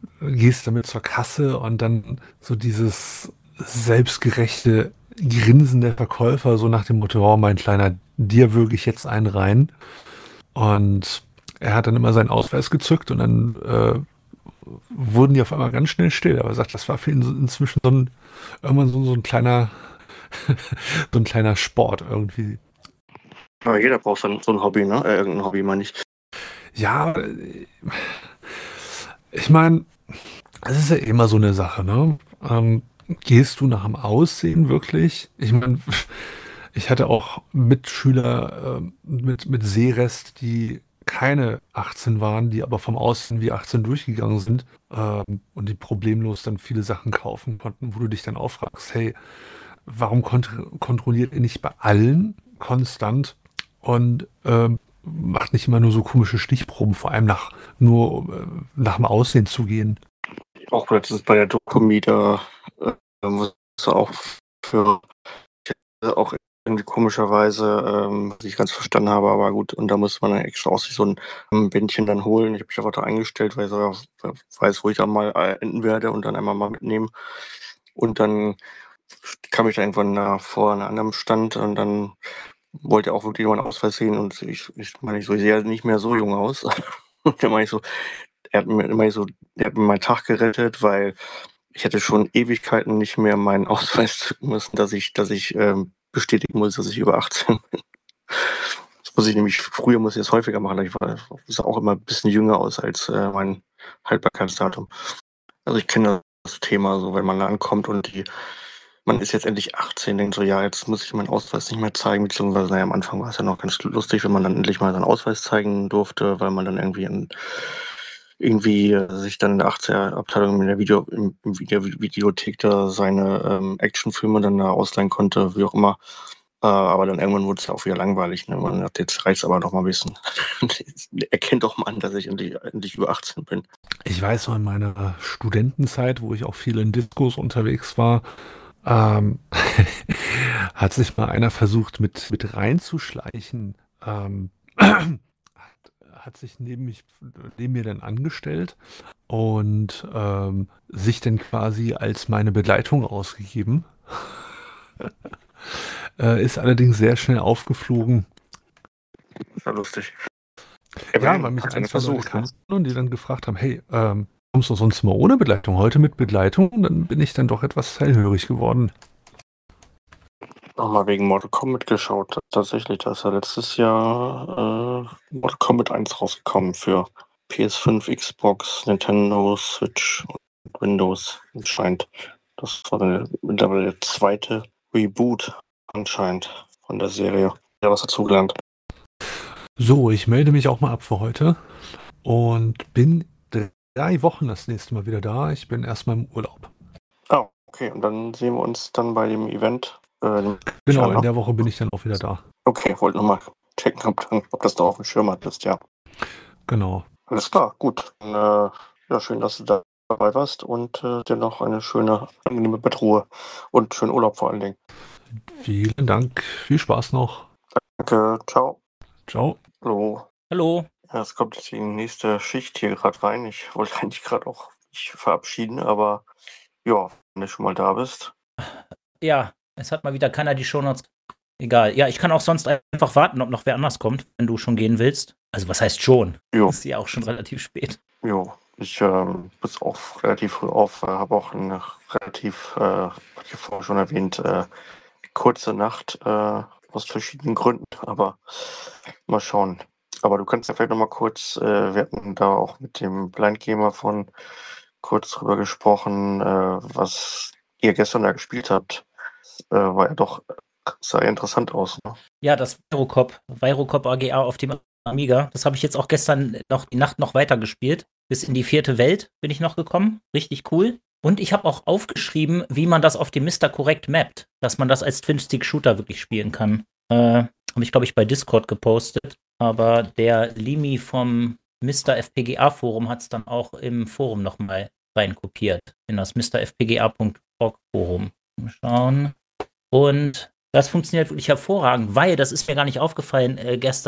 gehst damit zur Kasse und dann so dieses selbstgerechte Grinsen der Verkäufer, so nach dem Motto, oh, mein Kleiner, dir würge ich jetzt einen rein. Und er hat dann immer seinen Ausweis gezückt und dann wurden die auf einmal ganz schnell still. Aber er sagt, das war für ihn inzwischen irgendwann so ein kleiner, so ein kleiner Sport irgendwie. Aber jeder braucht so ein Hobby, ne? Irgendein Hobby, meine ich. Ja, ich meine, es ist ja immer so eine Sache, ne? Gehst du nach dem Aussehen wirklich? Ich meine, ich hatte auch Mitschüler mit Sehrest, die keine 18 waren, die aber vom Aussehen wie 18 durchgegangen sind und die problemlos dann viele Sachen kaufen konnten, wo du dich dann auch fragst, hey, warum kontrolliert ihr nicht bei allen konstant und macht nicht immer nur so komische Stichproben, vor allem nur nach dem Aussehen zu gehen? Auch letztens bei der Doku da muss auch für auch irgendwie komischerweise, was ich ganz verstanden habe, aber gut, und da muss man dann extra aus sich so ein Bändchen dann holen. Ich habe mich einfach da eingestellt, weil ich so weiß, wo ich dann mal enden werde und dann einmal mal mitnehmen. Und dann kam ich da irgendwann vor an einem anderen Stand und dann wollte auch wirklich jemand Ausweis sehen und ich meine, ich sehe nicht mehr so jung aus. Und dann meine ich so, er hat mir meinen Tag gerettet, weil ich hätte schon Ewigkeiten nicht mehr meinen Ausweis zücken müssen, dass ich bestätigen muss, dass ich über 18 bin. Das muss ich nämlich, früher muss ich das häufiger machen, ich sah auch immer ein bisschen jünger aus als mein Haltbarkeitsdatum. Also ich kenne das Thema so, wenn man da ankommt und man ist jetzt endlich 18, denkt so, ja, jetzt muss ich meinen Ausweis nicht mehr zeigen, beziehungsweise, naja, am Anfang war es ja noch ganz lustig, wenn man dann endlich mal seinen Ausweis zeigen durfte, weil man dann irgendwie sich dann in der 18er-Abteilung in der Videothek da seine Actionfilme dann da ausleihen konnte, wie auch immer. Aber dann irgendwann wurde es ja auch wieder langweilig. Ne? Man hat jetzt reicht's aber noch mal ein bisschen. Erkennt doch mal an, dass ich endlich über 18 bin. Ich weiß noch in meiner Studentenzeit, wo ich auch viel in Diskos unterwegs war, hat sich mal einer versucht, mit reinzuschleichen. Hat sich neben mir dann angestellt und sich dann quasi als meine Begleitung ausgegeben. Ist allerdings sehr schnell aufgeflogen. Das war lustig. Ja, weil mich ein, zwei Leute kannten und die dann gefragt haben, hey, kommst du sonst mal ohne Begleitung? Heute mit Begleitung? Und dann bin ich dann doch etwas hellhörig geworden. Nochmal wegen Mortal Kombat geschaut. Tatsächlich, da ist ja letztes Jahr Mortal Kombat 1 rausgekommen für PS5, Xbox, Nintendo, Switch und Windows anscheinend. Das war dann mittlerweile der zweite Reboot anscheinend von der Serie. Ja, was dazugelernt. So, ich melde mich auch mal ab für heute und bin 3 Wochen das nächste Mal wieder da. Ich bin erstmal im Urlaub. Ah, okay. Und dann sehen wir uns dann bei dem Event. Genau, in der Woche bin ich dann auch wieder da. Okay, wollte nochmal checken, ob das da auf dem Schirm hattest, ja. Genau. Alles klar, gut. Dann, ja, schön, dass du dabei warst und dir noch eine schöne, angenehme Bettruhe und schönen Urlaub vor allen Dingen. Vielen Dank. Viel Spaß noch. Danke, ciao. Ciao. Hallo. Hallo. Ja, es kommt jetzt die nächste Schicht hier gerade rein. Ich wollte eigentlich gerade auch mich verabschieden, aber ja, wenn du schon mal da bist. Ja, es hat mal wieder keiner die Shownotes. Egal. Ja, ich kann auch sonst einfach warten, ob noch wer anders kommt, wenn du schon gehen willst. Also was heißt schon? Jo. Ist ja auch schon relativ spät. Jo, ich muss auch relativ früh auf, habe auch eine relativ, hatte ich vorhin schon erwähnt, kurze Nacht aus verschiedenen Gründen, aber mal schauen. Aber du kannst ja vielleicht nochmal kurz, wir hatten da auch mit dem Blind Gamer von kurz drüber gesprochen, was ihr gestern da gespielt habt. War ja doch, sah ja interessant aus. Ne? Ja, das Virocop AGA auf dem Amiga, das habe ich jetzt auch gestern noch die Nacht noch weiter gespielt. Bis in die 4. Welt bin ich noch gekommen. Richtig cool. Und ich habe auch aufgeschrieben, wie man das auf dem Mr. Correct mappt. Dass man das als Twin-Stick-Shooter wirklich spielen kann. Habe ich, glaube ich, bei Discord gepostet. Aber der Limi vom Mr. FPGA-Forum hat es dann auch im Forum nochmal reinkopiert. In das mrfpga.org-Forum. Mal schauen. Und das funktioniert wirklich hervorragend, weil, das ist mir gar nicht aufgefallen gestern,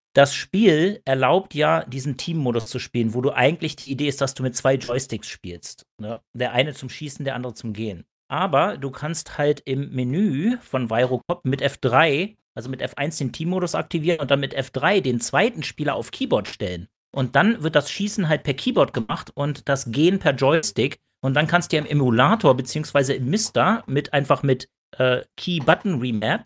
das Spiel erlaubt ja, diesen Team-Modus zu spielen, wo du eigentlich die Idee ist, dass du mit 2 Joysticks spielst. Ne? Der eine zum Schießen, der andere zum Gehen. Aber du kannst halt im Menü von Virocop mit F3, also mit F1 den Team-Modus aktivieren und dann mit F3 den zweiten Spieler auf Keyboard stellen. Und dann wird das Schießen halt per Keyboard gemacht und das Gehen per Joystick. Und dann kannst du ja im Emulator beziehungsweise im Mister mit Key-Button-Remap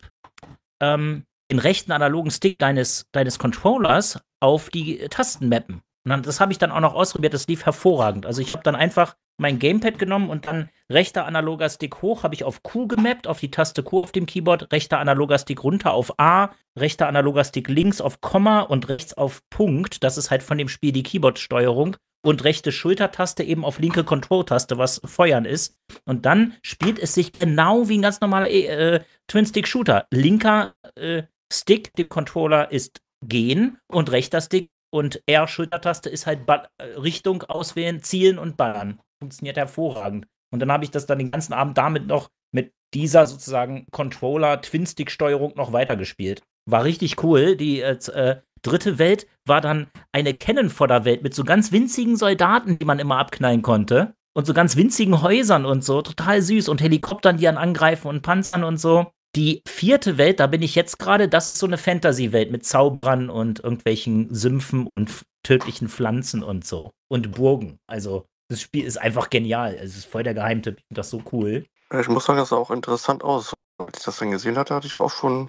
den rechten analogen Stick deines Controllers auf die Tasten mappen. Und das habe ich dann auch noch ausprobiert, das lief hervorragend. Also ich habe dann einfach mein Gamepad genommen und dann rechter analoger Stick hoch habe ich auf Q gemappt, auf die Taste Q auf dem Keyboard, rechter analoger Stick runter auf A, rechter analoger Stick links auf Komma und rechts auf Punkt. Das ist halt von dem Spiel die Keyboard-Steuerung. Und rechte Schultertaste eben auf linke Control-Taste, was Feuern ist. Und dann spielt es sich genau wie ein ganz normaler Twin-Stick-Shooter. Linker Stick, dem Controller, ist Gehen und rechter Stick und R-Schultertaste ist halt Richtung auswählen, zielen und ballern. Funktioniert hervorragend. Und dann habe ich das dann den ganzen Abend damit noch mit dieser sozusagen Controller-Twin-Stick-Steuerung noch weitergespielt. War richtig cool. Die dritte Welt war dann eine Cannon-Fodder-Welt mit so ganz winzigen Soldaten, die man immer abknallen konnte. Und so ganz winzigen Häusern und so. Total süß. Und Helikoptern, die angreifen und Panzern und so. Die vierte Welt, da bin ich jetzt gerade, das ist so eine Fantasy-Welt mit Zauberern und irgendwelchen Sümpfen und tödlichen Pflanzen und so. Und Burgen. Also, das Spiel ist einfach genial. Es ist voll der Geheimtipp. Ich finde das so cool. Ich muss sagen, das sah auch interessant aus. Als ich das dann gesehen hatte, hatte ich auch schon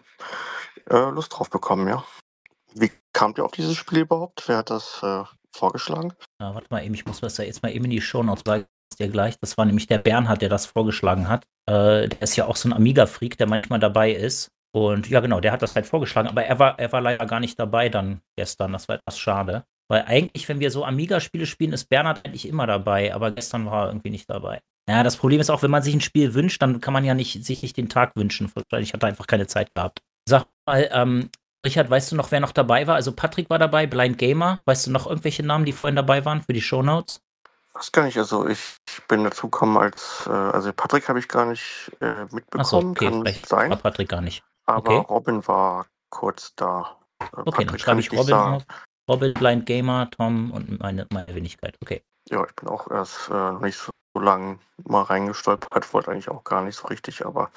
Lust drauf bekommen, ja. Wie kamt ihr auf dieses Spiel überhaupt? Wer hat das vorgeschlagen? Ja, warte mal eben, ich muss das ja jetzt mal eben in die Shownotes sagen. Dir gleich. Das war nämlich der Bernhard, der das vorgeschlagen hat. Der ist ja auch so ein Amiga-Freak, der manchmal dabei ist. Und ja, genau, der hat das halt vorgeschlagen. Aber er war leider gar nicht dabei dann gestern. Das war etwas schade. Weil eigentlich, wenn wir so Amiga-Spiele spielen, ist Bernhard eigentlich immer dabei. Aber gestern war er irgendwie nicht dabei. Ja, das Problem ist auch, wenn man sich ein Spiel wünscht, dann kann man ja sich nicht den Tag wünschen. Wahrscheinlich hat er einfach keine Zeit gehabt. Sag mal, Richard, weißt du noch, wer noch dabei war? Also Patrick war dabei, Blind Gamer. Weißt du noch irgendwelche Namen, die vorhin dabei waren für die Shownotes? Das gar nicht. Also ich bin dazu gekommen also Patrick habe ich gar nicht mitbekommen. Achso, okay, kann vielleicht sein. war Patrick gar nicht. Aber Okay. Robin war kurz da. Okay, dann schreibe ich Robin auf. Robin, Blind Gamer, Tom und meine Wenigkeit. Okay. Ja, ich bin auch erst noch nicht so lang mal reingestolpert, wollte eigentlich auch gar nicht so richtig, aber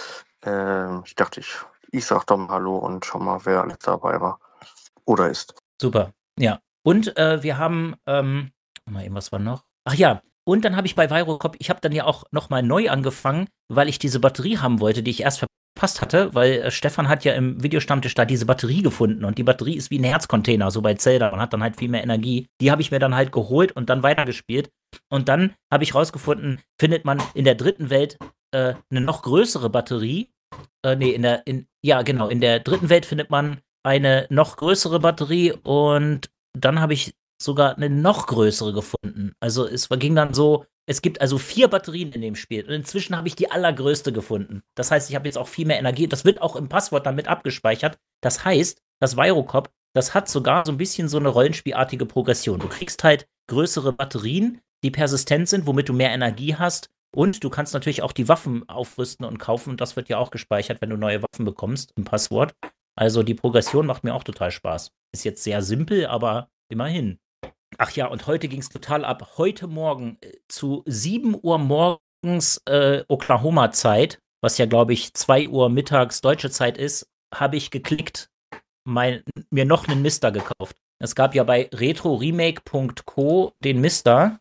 ich dachte, ich sag doch mal Hallo und schau mal, wer alles dabei war oder ist. Super, ja. Und wir haben, mal eben, was war noch? Ach ja, und dann habe ich bei Virocop, ich habe dann ja auch nochmal neu angefangen, weil ich diese Batterie haben wollte, die ich erst verpasst hatte, weil Stefan hat ja im Videostammtisch da diese Batterie gefunden und die Batterie ist wie ein Herzcontainer, so bei Zelda und hat dann halt viel mehr Energie. Die habe ich mir dann halt geholt und dann weitergespielt. Und dann habe ich rausgefunden, findet man in der dritten Welt eine noch größere Batterie. In der dritten Welt findet man eine noch größere Batterie und dann habe ich sogar eine noch größere gefunden. Also es ging dann so, es gibt also 4 Batterien in dem Spiel und inzwischen habe ich die allergrößte gefunden. Das heißt, ich habe jetzt auch viel mehr Energie. Das wird auch im Passwort damit abgespeichert. Das heißt, das Virocop, das hat sogar so ein bisschen so eine rollenspielartige Progression. Du kriegst halt größere Batterien, die persistent sind, womit du mehr Energie hast. Und du kannst natürlich auch die Waffen aufrüsten und kaufen. Und das wird ja auch gespeichert, wenn du neue Waffen bekommst im Passwort. Also die Progression macht mir auch total Spaß. Ist jetzt sehr simpel, aber immerhin. Ach ja, und heute ging es total ab. Heute Morgen zu 7 Uhr morgens Oklahoma-Zeit, was ja, glaube ich, 2 Uhr mittags deutsche Zeit ist, habe ich geklickt, mir noch einen Mister gekauft. Es gab ja bei retroremake.co den Mister,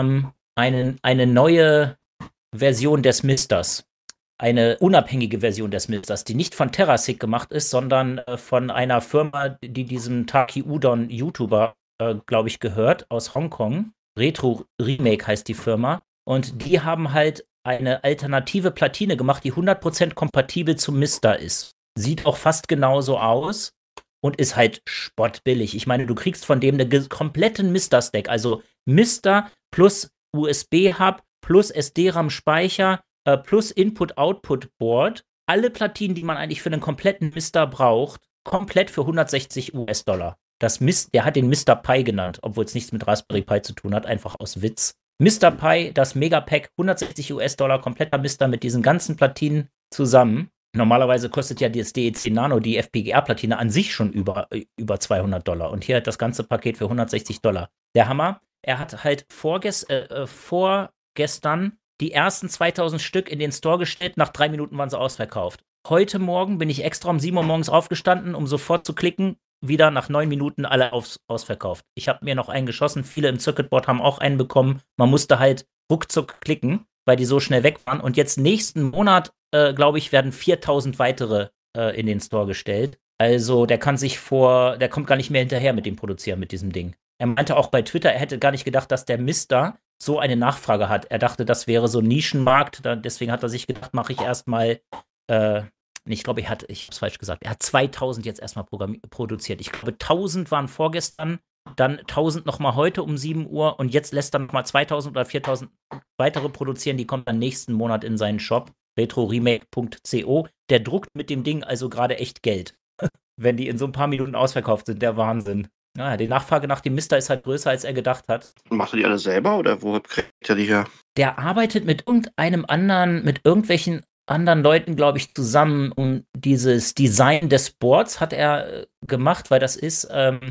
eine neue Version des Misters. Eine unabhängige Version des Misters, die nicht von TerraSig gemacht ist, sondern von einer Firma, die diesem Taki Udon YouTuber, glaube ich, gehört, aus Hongkong. Retro Remake heißt die Firma. Und die haben halt eine alternative Platine gemacht, die 100% kompatibel zum Mister ist. Sieht auch fast genauso aus und ist halt spottbillig. Ich meine, du kriegst von dem einen kompletten Mister-Stack, also Mister plus USB-Hub plus SD-RAM-Speicher plus Input-Output-Board. Alle Platinen, die man eigentlich für einen kompletten Mister braucht, komplett für $160. Der hat den Mr. Pi genannt, obwohl es nichts mit Raspberry Pi zu tun hat, einfach aus Witz. Mr. Pi, das Megapack, $160, kompletter Mister mit diesen ganzen Platinen zusammen. normalerweise kostet ja das DEC Nano, die FPGA-Platine an sich schon über $200. Und hier hat das ganze Paket für $160. Der Hammer, er hat halt vorgestern die ersten 2000 Stück in den Store gestellt, nach 3 Minuten waren sie ausverkauft. Heute Morgen bin ich extra um 7 Uhr morgens aufgestanden, um sofort zu klicken, wieder nach 9 Minuten alle ausverkauft. Ich habe mir noch einen geschossen, viele im Circuitboard haben auch einen bekommen. Man musste halt ruckzuck klicken, weil die so schnell weg waren. Und jetzt nächsten Monat, glaube ich, werden 4000 weitere in den Store gestellt. Also der kommt gar nicht mehr hinterher mit dem Produzieren, mit diesem Ding. Er meinte auch bei Twitter, er hätte gar nicht gedacht, dass der Mister so eine Nachfrage hat. Er dachte, das wäre so ein Nischenmarkt. Deswegen hat er sich gedacht, mache ich erstmal, ich glaube, ich habe es falsch gesagt, er hat 2000 jetzt erstmal produziert. Ich glaube, 1000 waren vorgestern, dann 1000 nochmal heute um 7 Uhr und jetzt lässt er nochmal 2000 oder 4000 weitere produzieren. Die kommen dann nächsten Monat in seinen Shop, retroremake.co. Der druckt mit dem Ding also gerade echt Geld. Wenn die in so ein paar Minuten ausverkauft sind, der Wahnsinn. Naja, die Nachfrage nach dem Mister ist halt größer, als er gedacht hat. Macht er die alle selber oder wo kriegt er die her? Der arbeitet mit irgendwelchen anderen Leuten, glaube ich, zusammen. Und dieses Design des Boards hat er gemacht, weil das ist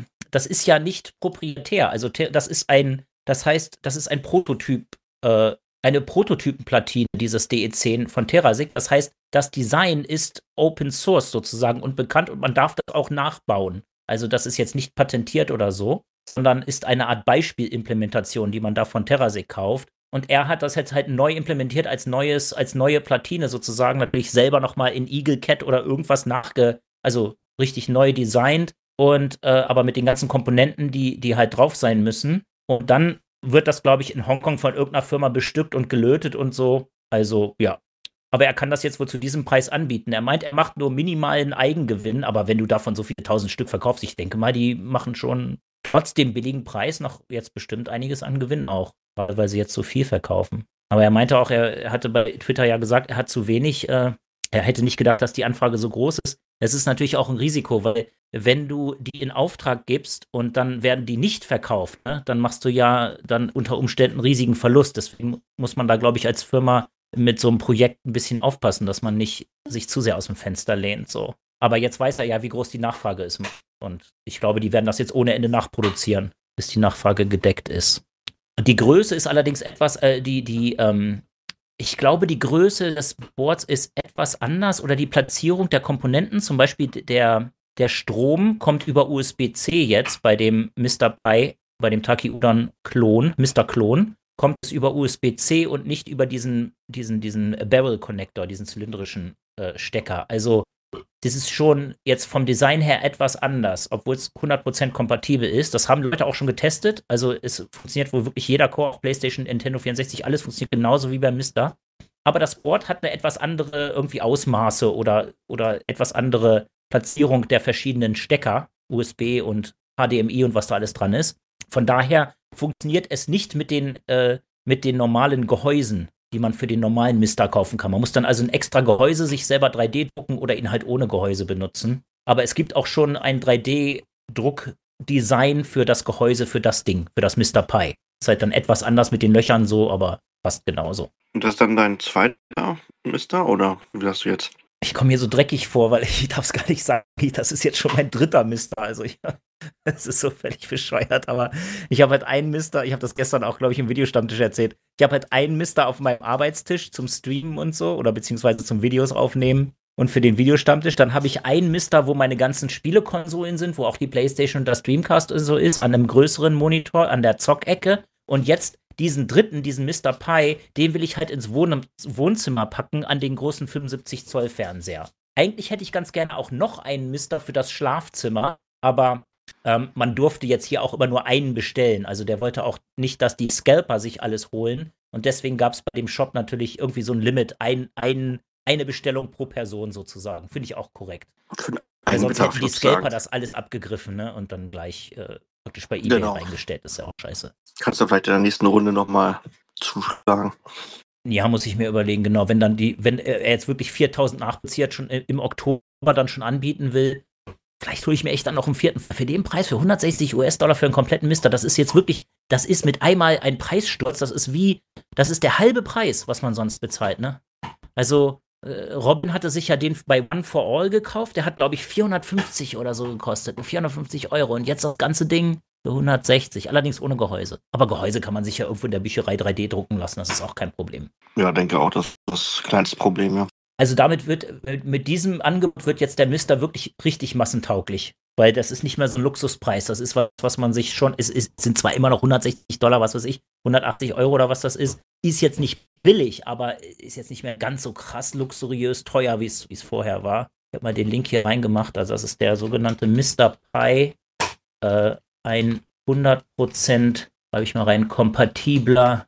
ja nicht proprietär. Also das ist ein Prototyp, eine Prototypenplatine, dieses DE10 von Terasic. Das heißt, das Design ist Open Source sozusagen und bekannt und man darf das auch nachbauen. Also das ist jetzt nicht patentiert oder so, sondern ist eine Art Beispielimplementation, die man da von Terasic kauft. Und er hat das jetzt halt neu implementiert als neue Platine sozusagen, natürlich selber nochmal in Eagle Cat oder irgendwas also richtig neu designt und aber mit den ganzen Komponenten, die halt drauf sein müssen. Und dann wird das, glaube ich, in Hongkong von irgendeiner Firma bestückt und gelötet und so. Also, ja. Aber er kann das jetzt wohl zu diesem Preis anbieten. Er meint, er macht nur minimalen Eigengewinn, aber wenn du davon so viele 1000 Stück verkaufst, ich denke mal, die machen schon trotz dem billigen Preis noch jetzt bestimmt einiges an Gewinn auch, weil sie jetzt so viel verkaufen. Aber er meinte auch, er hatte bei Twitter ja gesagt, er hat zu wenig, er hätte nicht gedacht, dass die Anfrage so groß ist. Es ist natürlich auch ein Risiko, weil wenn du die in Auftrag gibst und dann werden die nicht verkauft, ne, dann machst du ja dann unter Umständen einen riesigen Verlust. Deswegen muss man da, glaube ich, als Firma mit so einem Projekt ein bisschen aufpassen, dass man nicht sich zu sehr aus dem Fenster lehnt. So. Aber jetzt weiß er ja, wie groß die Nachfrage ist. Und ich glaube, die werden das jetzt ohne Ende nachproduzieren, bis die Nachfrage gedeckt ist. Die Größe ist allerdings etwas, ich glaube, die Größe des Boards ist etwas anders oder die Platzierung der Komponenten, zum Beispiel der Strom kommt über USB-C jetzt bei dem Mr. Pi, bei dem Taki Udan Klon, Mr. Klon, kommt es über USB-C und nicht über diesen Barrel-Connector, diesen zylindrischen Stecker. Also das ist schon jetzt vom Design her etwas anders, obwohl es 100% kompatibel ist. Das haben Leute auch schon getestet. Also es funktioniert wohl wirklich jeder Core auf PlayStation, Nintendo 64, alles funktioniert genauso wie beim Mister. Aber das Board hat eine etwas andere irgendwie Ausmaße oder etwas andere Platzierung der verschiedenen Stecker, USB und HDMI und was da alles dran ist. Von daher funktioniert es nicht mit den normalen Gehäusen, die man für den normalen Mister kaufen kann. Man muss dann also ein extra Gehäuse sich selber 3D drucken oder ihn halt ohne Gehäuse benutzen. Aber es gibt auch schon ein 3D-Druckdesign für das Gehäuse, für das Ding, für das Mr. Pi. Ist halt dann etwas anders mit den Löchern so, aber fast genauso. Und das ist dann dein zweiter Mister oder wie sagst du jetzt? Ich komme mir so dreckig vor, weil ich darf es gar nicht sagen. Das ist jetzt schon mein dritter Mister. Also es ist so völlig bescheuert, aber ich habe halt einen Mister, ich habe das gestern auch, glaube ich, im Videostammtisch erzählt. Ich habe halt einen Mister auf meinem Arbeitstisch zum Streamen und so oder beziehungsweise zum Videos aufnehmen und für den Videostammtisch. Dann habe ich einen Mister, wo meine ganzen Spielekonsolen sind, wo auch die PlayStation und das Dreamcast und so ist, an einem größeren Monitor, an der Zockecke. Und jetzt diesen dritten, diesen Mr. Pi, den will ich halt ins Wohnzimmer packen an den großen 75-Zoll-Fernseher. Eigentlich hätte ich ganz gerne auch noch einen Mister für das Schlafzimmer, aber man durfte jetzt hier auch immer nur einen bestellen. Also der wollte auch nicht, dass die Scalper sich alles holen. Und deswegen gab es bei dem Shop natürlich irgendwie so ein Limit, eine Bestellung pro Person sozusagen. Finde ich auch korrekt. Weil sonst hätten die Scalper das alles abgegriffen, ne? Und dann gleich praktisch bei eBay reingestellt. Das ist ja auch scheiße. Kannst du vielleicht in der nächsten Runde nochmal zuschlagen? Ja, muss ich mir überlegen, genau. Wenn er jetzt wirklich 4000 nachbezieht, schon im Oktober dann schon anbieten will, vielleicht hole ich mir echt dann noch einen vierten. Für den Preis, für $160 für einen kompletten Mister, das ist jetzt wirklich, das ist mit einmal ein Preissturz, das ist der halbe Preis, was man sonst bezahlt, ne? Also, Robin hatte sich ja den bei One for All gekauft. Der hat, glaube ich, 450 oder so gekostet. 450 €. Und jetzt das ganze Ding für 160. Allerdings ohne Gehäuse. Aber Gehäuse kann man sich ja irgendwo in der Bücherei 3D drucken lassen. Das ist auch kein Problem. Ja, denke auch, das ist das kleinste Problem, ja. Also damit mit diesem Angebot wird jetzt der Mister wirklich richtig massentauglich. Weil das ist nicht mehr so ein Luxuspreis. Das ist was man sich schon, sind zwar immer noch $160, was weiß ich, 180 € oder was das ist. Ist jetzt nicht billig, aber ist jetzt nicht mehr ganz so krass luxuriös teuer, wie es vorher war. Ich habe mal den Link hier reingemacht. Also das ist der sogenannte Mr. Pi. Ein 100%, schreibe ich mal rein, kompatibler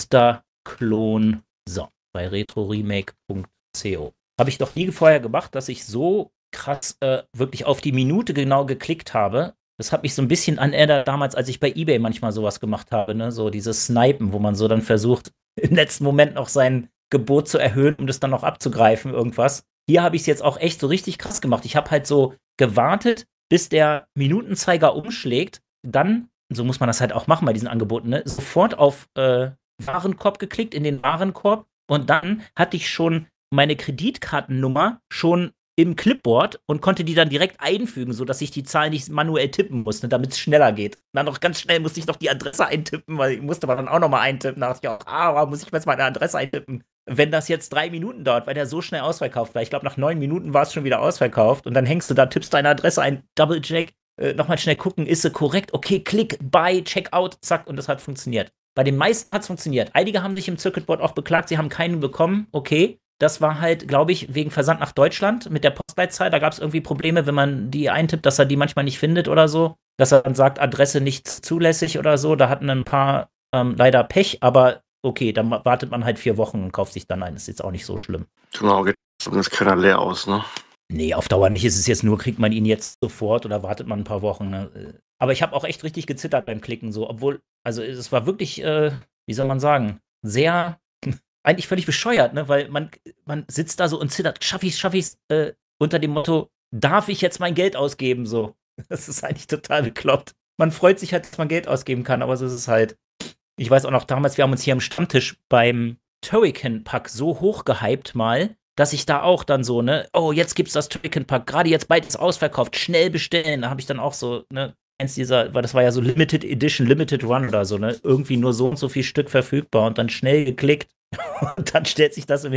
Mr.-Klon. So, bei retroremake.co. Habe ich doch nie vorher gemacht, dass ich so krass wirklich auf die Minute genau geklickt habe. Das hat mich so ein bisschen an damals, als ich bei eBay manchmal sowas gemacht habe, ne? So dieses Snipen, wo man so dann versucht, im letzten Moment noch sein Gebot zu erhöhen, um das dann noch abzugreifen, irgendwas. Hier habe ich es jetzt auch echt so richtig krass gemacht. Ich habe halt so gewartet, bis der Minutenzeiger umschlägt, dann, so muss man das halt auch machen bei diesen Angeboten, ne? Sofort auf Warenkorb geklickt, in den Warenkorb, und dann hatte ich schon meine Kreditkartennummer schon im Clipboard und konnte die dann direkt einfügen, sodass ich die Zahl nicht manuell tippen musste, damit es schneller geht. Und dann noch ganz schnell musste ich noch die Adresse eintippen, weil ich musste aber dann auch nochmal eintippen. Da dachte ich auch, warum muss ich jetzt meine Adresse eintippen? Wenn das jetzt 3 Minuten dauert, weil der so schnell ausverkauft war. Ich glaube, nach 9 Minuten war es schon wieder ausverkauft. Und dann hängst du da, tippst deine Adresse ein, Double-Check, nochmal schnell gucken, ist sie korrekt? Okay, klick, buy, Checkout, zack, und das hat funktioniert. Bei den meisten hat es funktioniert. Einige haben sich im Circuitboard auch beklagt, sie haben keinen bekommen. Okay. Das war halt, glaube ich, wegen Versand nach Deutschland mit der Postleitzahl. Da gab es irgendwie Probleme, wenn man die eintippt, dass er die manchmal nicht findet oder so. Dass er dann sagt, Adresse nicht zulässig oder so. Da hatten ein paar leider Pech, aber okay, dann wartet man halt 4 Wochen und kauft sich dann ein. Das ist jetzt auch nicht so schlimm. Genau, geht zumindest keiner leer aus, ne? Nee, auf Dauer nicht. Ist es jetzt nur, kriegt man ihn jetzt sofort oder wartet man ein paar Wochen. Ne? Aber ich habe auch echt richtig gezittert beim Klicken, so. Obwohl, also es war wirklich, wie soll man sagen, sehr... eigentlich völlig bescheuert, ne? Weil man sitzt da so und zittert, schaff ich's, unter dem Motto, darf ich jetzt mein Geld ausgeben, so. Das ist eigentlich total bekloppt. Man freut sich halt, dass man Geld ausgeben kann, aber so ist es halt. Ich weiß auch noch damals, wir haben uns hier am Stammtisch beim Turrican-Pack so hochgehypt mal, dass ich da auch dann so, ne, oh, jetzt gibt's das Turrican-Pack, gerade jetzt bald ist ausverkauft, schnell bestellen. Da habe ich dann auch so, ne, eins dieser, weil das war ja so Limited Edition, Limited Run oder so, ne, irgendwie nur so und so viel Stück verfügbar und dann schnell geklickt. Und dann stellt sich das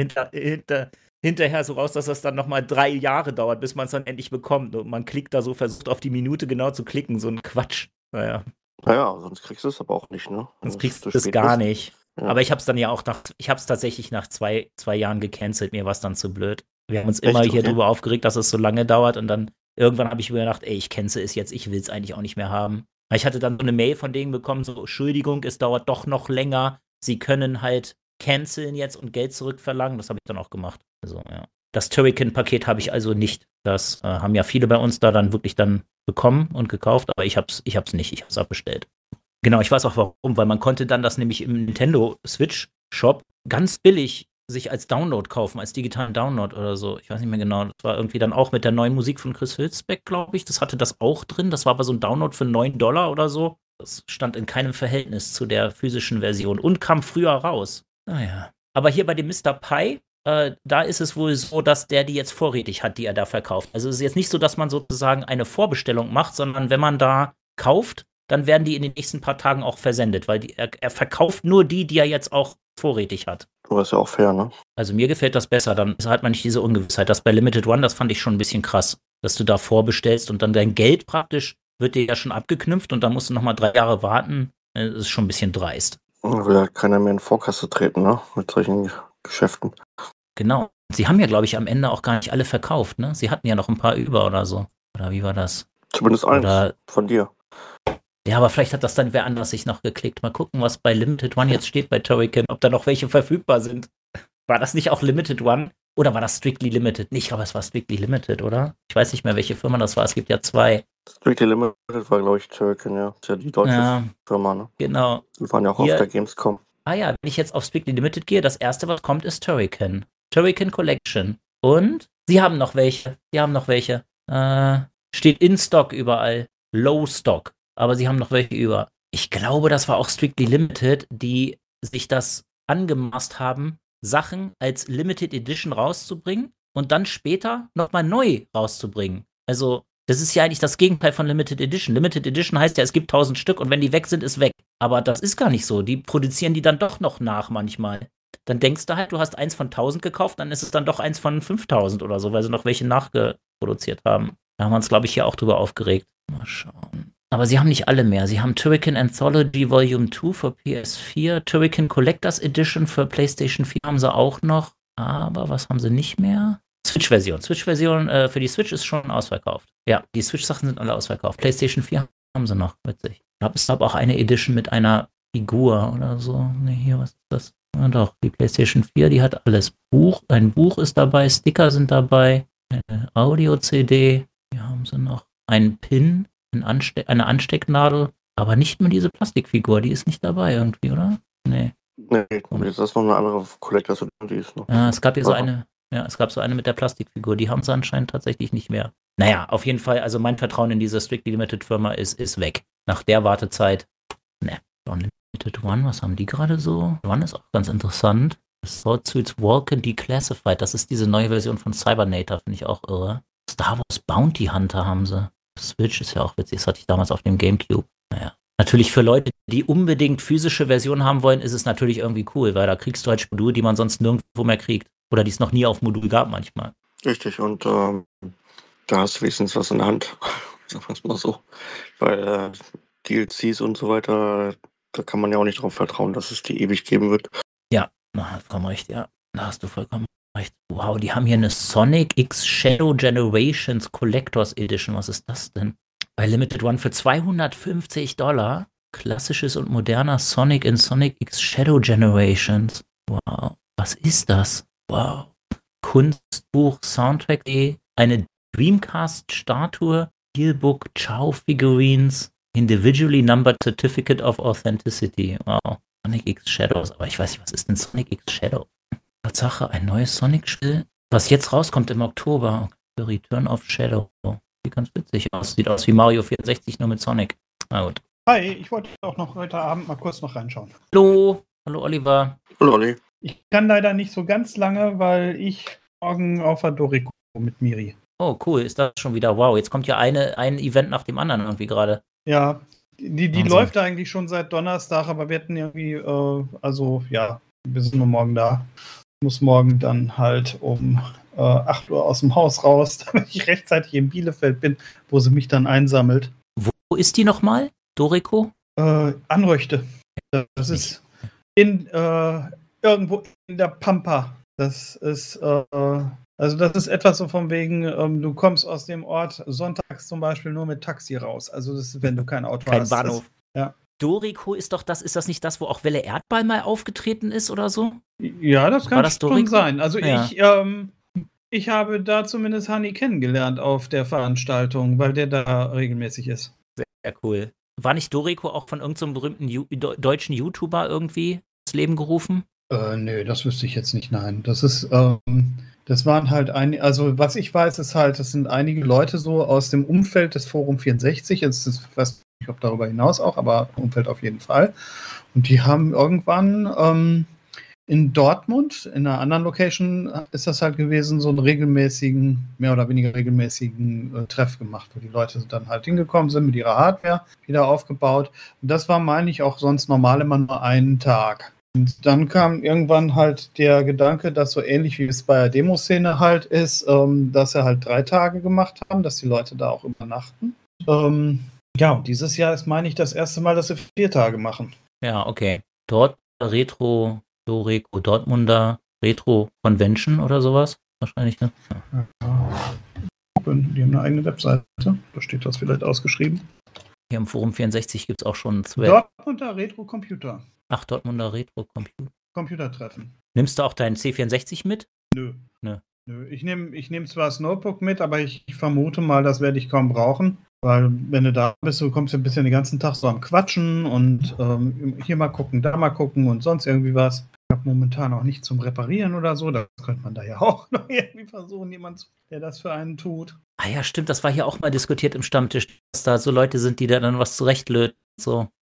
hinterher so raus, dass das dann nochmal 3 Jahre dauert, bis man es dann endlich bekommt. Und man klickt da so, versucht auf die Minute genau zu klicken. So ein Quatsch. Naja, sonst kriegst du es aber auch nicht, ne? sonst kriegst du es gar nicht. Ja. Aber ich habe es dann ja auch ich habe es tatsächlich nach 2 Jahren gecancelt. Mir war es dann zu blöd. Wir haben uns immer hier drüber aufgeregt, dass es so lange dauert. Und dann irgendwann habe ich mir gedacht, ey, ich cancel es jetzt. Ich will es eigentlich auch nicht mehr haben. Weil ich hatte dann so eine Mail von denen bekommen, so, Entschuldigung, es dauert doch noch länger. Sie können halt canceln jetzt und Geld zurückverlangen. Das habe ich dann auch gemacht. Also, ja. Das Turrican-Paket habe ich also nicht. Das haben ja viele bei uns da dann wirklich dann bekommen und gekauft, aber ich hab's nicht. Ich habe es abbestellt. Genau, ich weiß auch warum, weil man konnte dann das nämlich im Nintendo Switch Shop ganz billig sich als Download kaufen, als digitalen Download oder so. Ich weiß nicht mehr genau. Das war irgendwie dann auch mit der neuen Musik von Chris Hülsbeck, glaube ich. Das hatte das auch drin. Das war aber so ein Download für $9 oder so. Das stand in keinem Verhältnis zu der physischen Version und kam früher raus. Naja. Aber hier bei dem Mr. Pi, da ist es wohl so, dass der die jetzt vorrätig hat, die er da verkauft. Also es ist jetzt nicht so, dass man sozusagen eine Vorbestellung macht, sondern wenn man da kauft, dann werden die in den nächsten paar Tagen auch versendet, weil er verkauft nur die er jetzt auch vorrätig hat. Das ist ja auch fair, ne? Also mir gefällt das besser, dann hat man nicht diese Ungewissheit. Das bei Limited One, das fand ich schon ein bisschen krass, dass du da vorbestellst und dann dein Geld praktisch wird dir ja schon abgeknüpft und dann musst du nochmal 3 Jahre warten. Das ist schon ein bisschen dreist. Da will halt keiner mehr in Vorkasse treten, ne? Mit solchen Geschäften. Genau. Sie haben ja, glaube ich, am Ende auch gar nicht alle verkauft, ne? Sie hatten ja noch ein paar über oder so. Oder wie war das? Zumindest eins von dir. Ja, aber vielleicht hat das dann wer anders sich noch geklickt. Mal gucken, was bei Limited One jetzt steht bei Turrican, ob da noch welche verfügbar sind. War das nicht auch Limited One? Oder war das Strictly Limited? Nicht, aber es war Strictly Limited, oder? Ich weiß nicht mehr, welche Firma das war. Es gibt ja 2. Strictly Limited war, glaube ich, Turrican, ja. Das ist ja die deutsche Firma, ne? Genau. Die waren ja auch auf der Gamescom. Ah ja, wenn ich jetzt auf Strictly Limited gehe, das erste, was kommt, ist Turrican. Turrican Collection. Und sie haben noch welche. Steht in Stock überall. Low Stock. Aber sie haben noch welche über. Ich glaube, das war auch Strictly Limited, die sich das angemaßt haben, Sachen als Limited Edition rauszubringen und dann später nochmal neu rauszubringen. Also, das ist ja eigentlich das Gegenteil von Limited Edition. Limited Edition heißt ja, es gibt 1000 Stück und wenn die weg sind, ist weg. Aber das ist gar nicht so. Die produzieren die dann doch noch nach manchmal. Dann denkst du halt, du hast eins von 1000 gekauft, dann ist es dann doch eins von 5000 oder so, weil sie noch welche nachgeproduziert haben. Da haben wir uns, glaube ich, hier auch drüber aufgeregt. Mal schauen. Aber sie haben nicht alle mehr. Sie haben Turrican Anthology Volume 2 für PS4, Turrican Collectors Edition für PlayStation 4 haben sie auch noch. Aber was haben sie nicht mehr? Switch-Version. Switch-Version für die Switch ist schon ausverkauft. Ja, die Switch-Sachen sind alle ausverkauft. PlayStation 4 haben sie noch, witzig. Ich glaube, es gab auch eine Edition mit einer Figur oder so. Ne, hier, was ist das? Ja, doch, die PlayStation 4, die hat alles. Ein Buch ist dabei, Sticker sind dabei, eine Audio-CD. Hier haben sie noch einen Pin, eine Anstecknadel, aber nicht mehr diese Plastikfigur, die ist nicht dabei irgendwie, oder? Nee. Nee, das ist noch eine andere Collectors und die ist noch. Ja, es gab hier so eine, es gab so eine mit der Plastikfigur, die haben sie anscheinend tatsächlich nicht mehr. Naja, auf jeden Fall, also mein Vertrauen in diese Strictly Limited Firma ist weg. Nach der Wartezeit, ne. Limited One, was haben die gerade so? One ist auch ganz interessant. Sword Suits Vulcan Declassified, das ist diese neue Version von Cybernator, finde ich auch irre. Star Wars Bounty Hunter haben sie. Switch ist ja auch witzig, das hatte ich damals auf dem Gamecube. Naja. Natürlich für Leute, die unbedingt physische Versionen haben wollen, ist es natürlich irgendwie cool, weil da kriegst du halt Module, die man sonst nirgendwo mehr kriegt. Oder die es noch nie auf Modul gab manchmal. Richtig, und da hast du wenigstens was in der Hand. Sagen wir es mal so. Weil DLCs und so weiter, da kann man ja auch nicht drauf vertrauen, dass es die ewig geben wird. Ja, vollkommen recht, ja. Da hast du vollkommen recht. Wow, die haben hier eine Sonic X Shadow Generations Collectors Edition. Was ist das denn? Bei Limited One für $250. Klassisches und moderner Sonic in Sonic X Shadow Generations. Wow, was ist das? Wow. Kunstbuch, Soundtrack, eine Dreamcast-Statue, Steelbook, Chow-Figurines, Individually Numbered Certificate of Authenticity. Wow. Sonic X Shadows. Aber ich weiß nicht, was ist denn Sonic X Shadow? Tatsache, ein neues Sonic-Spiel, was jetzt rauskommt im Oktober. The Return of Shadow. Sieht ganz witzig aus. Sieht aus wie Mario 64, nur mit Sonic. Na gut. Hi, ich wollte auch noch heute Abend mal kurz noch reinschauen. Hallo. Hallo, Oliver. Hallo, Olli. Ich kann leider nicht so ganz lange, weil ich morgen auf der Dorico mit Miri. Oh, cool. Ist das schon wieder? Wow, jetzt kommt ja ein Event nach dem anderen irgendwie gerade. Ja, die läuft eigentlich schon seit Donnerstag, aber wir hatten irgendwie, wir sind nur morgen da. Ich muss morgen dann halt um 8 Uhr aus dem Haus raus, damit ich rechtzeitig in Bielefeld bin, wo sie mich dann einsammelt. Wo ist die nochmal? Dorico? Anröchte. Das ist irgendwo in der Pampa. Das ist, das ist etwas so von wegen, du kommst aus dem Ort sonntags zum Beispiel nur mit Taxi raus. Also das ist, wenn du kein Auto hast. Kein Bahnhof. Ja. Dorico ist das nicht das, wo auch Welle Erdball mal aufgetreten ist oder so? Ja, das kann schon Dorico sein. Also ja. Ich habe da zumindest Hani kennengelernt auf der Veranstaltung, weil der da regelmäßig ist. Sehr cool. War nicht Dorico auch von irgendeinem berühmten deutschen YouTuber irgendwie ins Leben gerufen? Nö, das wüsste ich jetzt nicht, nein. Das ist, das waren halt also was ich weiß, ist halt, das sind einige Leute so aus dem Umfeld des Forum 64, jetzt ist weiß nicht, ob darüber hinaus auch, aber Umfeld auf jeden Fall. Und die haben irgendwann in Dortmund, in einer anderen Location, ist das halt gewesen, so einen mehr oder weniger regelmäßigen Treff gemacht, wo die Leute dann halt hingekommen sind mit ihrer Hardware, wieder aufgebaut. Und das war, meine ich, auch sonst normal immer nur einen Tag. Und dann kam irgendwann halt der Gedanke, dass so ähnlich wie es bei der Demoszene halt ist, dass sie halt 3 Tage gemacht haben, dass die Leute da auch übernachten. Ja, und dieses Jahr ist, meine ich, das erste Mal, dass sie 4 Tage machen. Ja, okay. Dort Dorico, Dortmunder Retro Convention oder sowas? Wahrscheinlich, ne? Ja. Die haben eine eigene Webseite. Da steht das vielleicht ausgeschrieben. Hier im Forum 64 gibt es auch schon 12. Dortmunder Retro Computer. Ach, Dortmunder Retro Computer. Computertreffen. Nimmst du auch deinen C64 mit? Nö. Ich nehm zwar das Notebook mit, aber ich vermute mal, das werde ich kaum brauchen. Weil wenn du da bist, du kommst ja ein bisschen den ganzen Tag so am Quatschen und hier mal gucken, da mal gucken und sonst irgendwie was. Ich habe momentan auch nicht zum Reparieren oder so. Das könnte man da ja auch noch irgendwie versuchen, jemand, der das für einen tut. Ah ja, stimmt, das war hier auch mal diskutiert im Stammtisch, dass da so Leute sind, die da dann was zurechtlöten. So.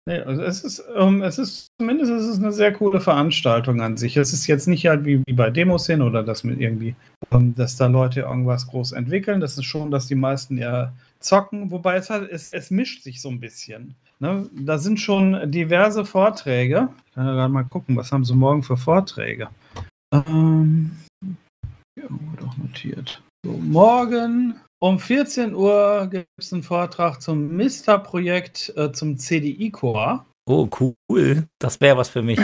Nee, also es ist zumindest eine sehr coole Veranstaltung an sich. Es ist jetzt nicht halt wie bei Demos hin oder dass mit irgendwie, dass da Leute irgendwas groß entwickeln. Das ist schon, dass die meisten eher zocken, wobei es mischt sich so ein bisschen. Ne? Da sind schon diverse Vorträge. Ich kann ja gerade mal gucken, was haben sie morgen für Vorträge? Hier haben wir doch notiert. So, morgen um 14 Uhr gibt es einen Vortrag zum MISTA-Projekt zum CDI-Core. Oh, cool. Das wäre was für mich.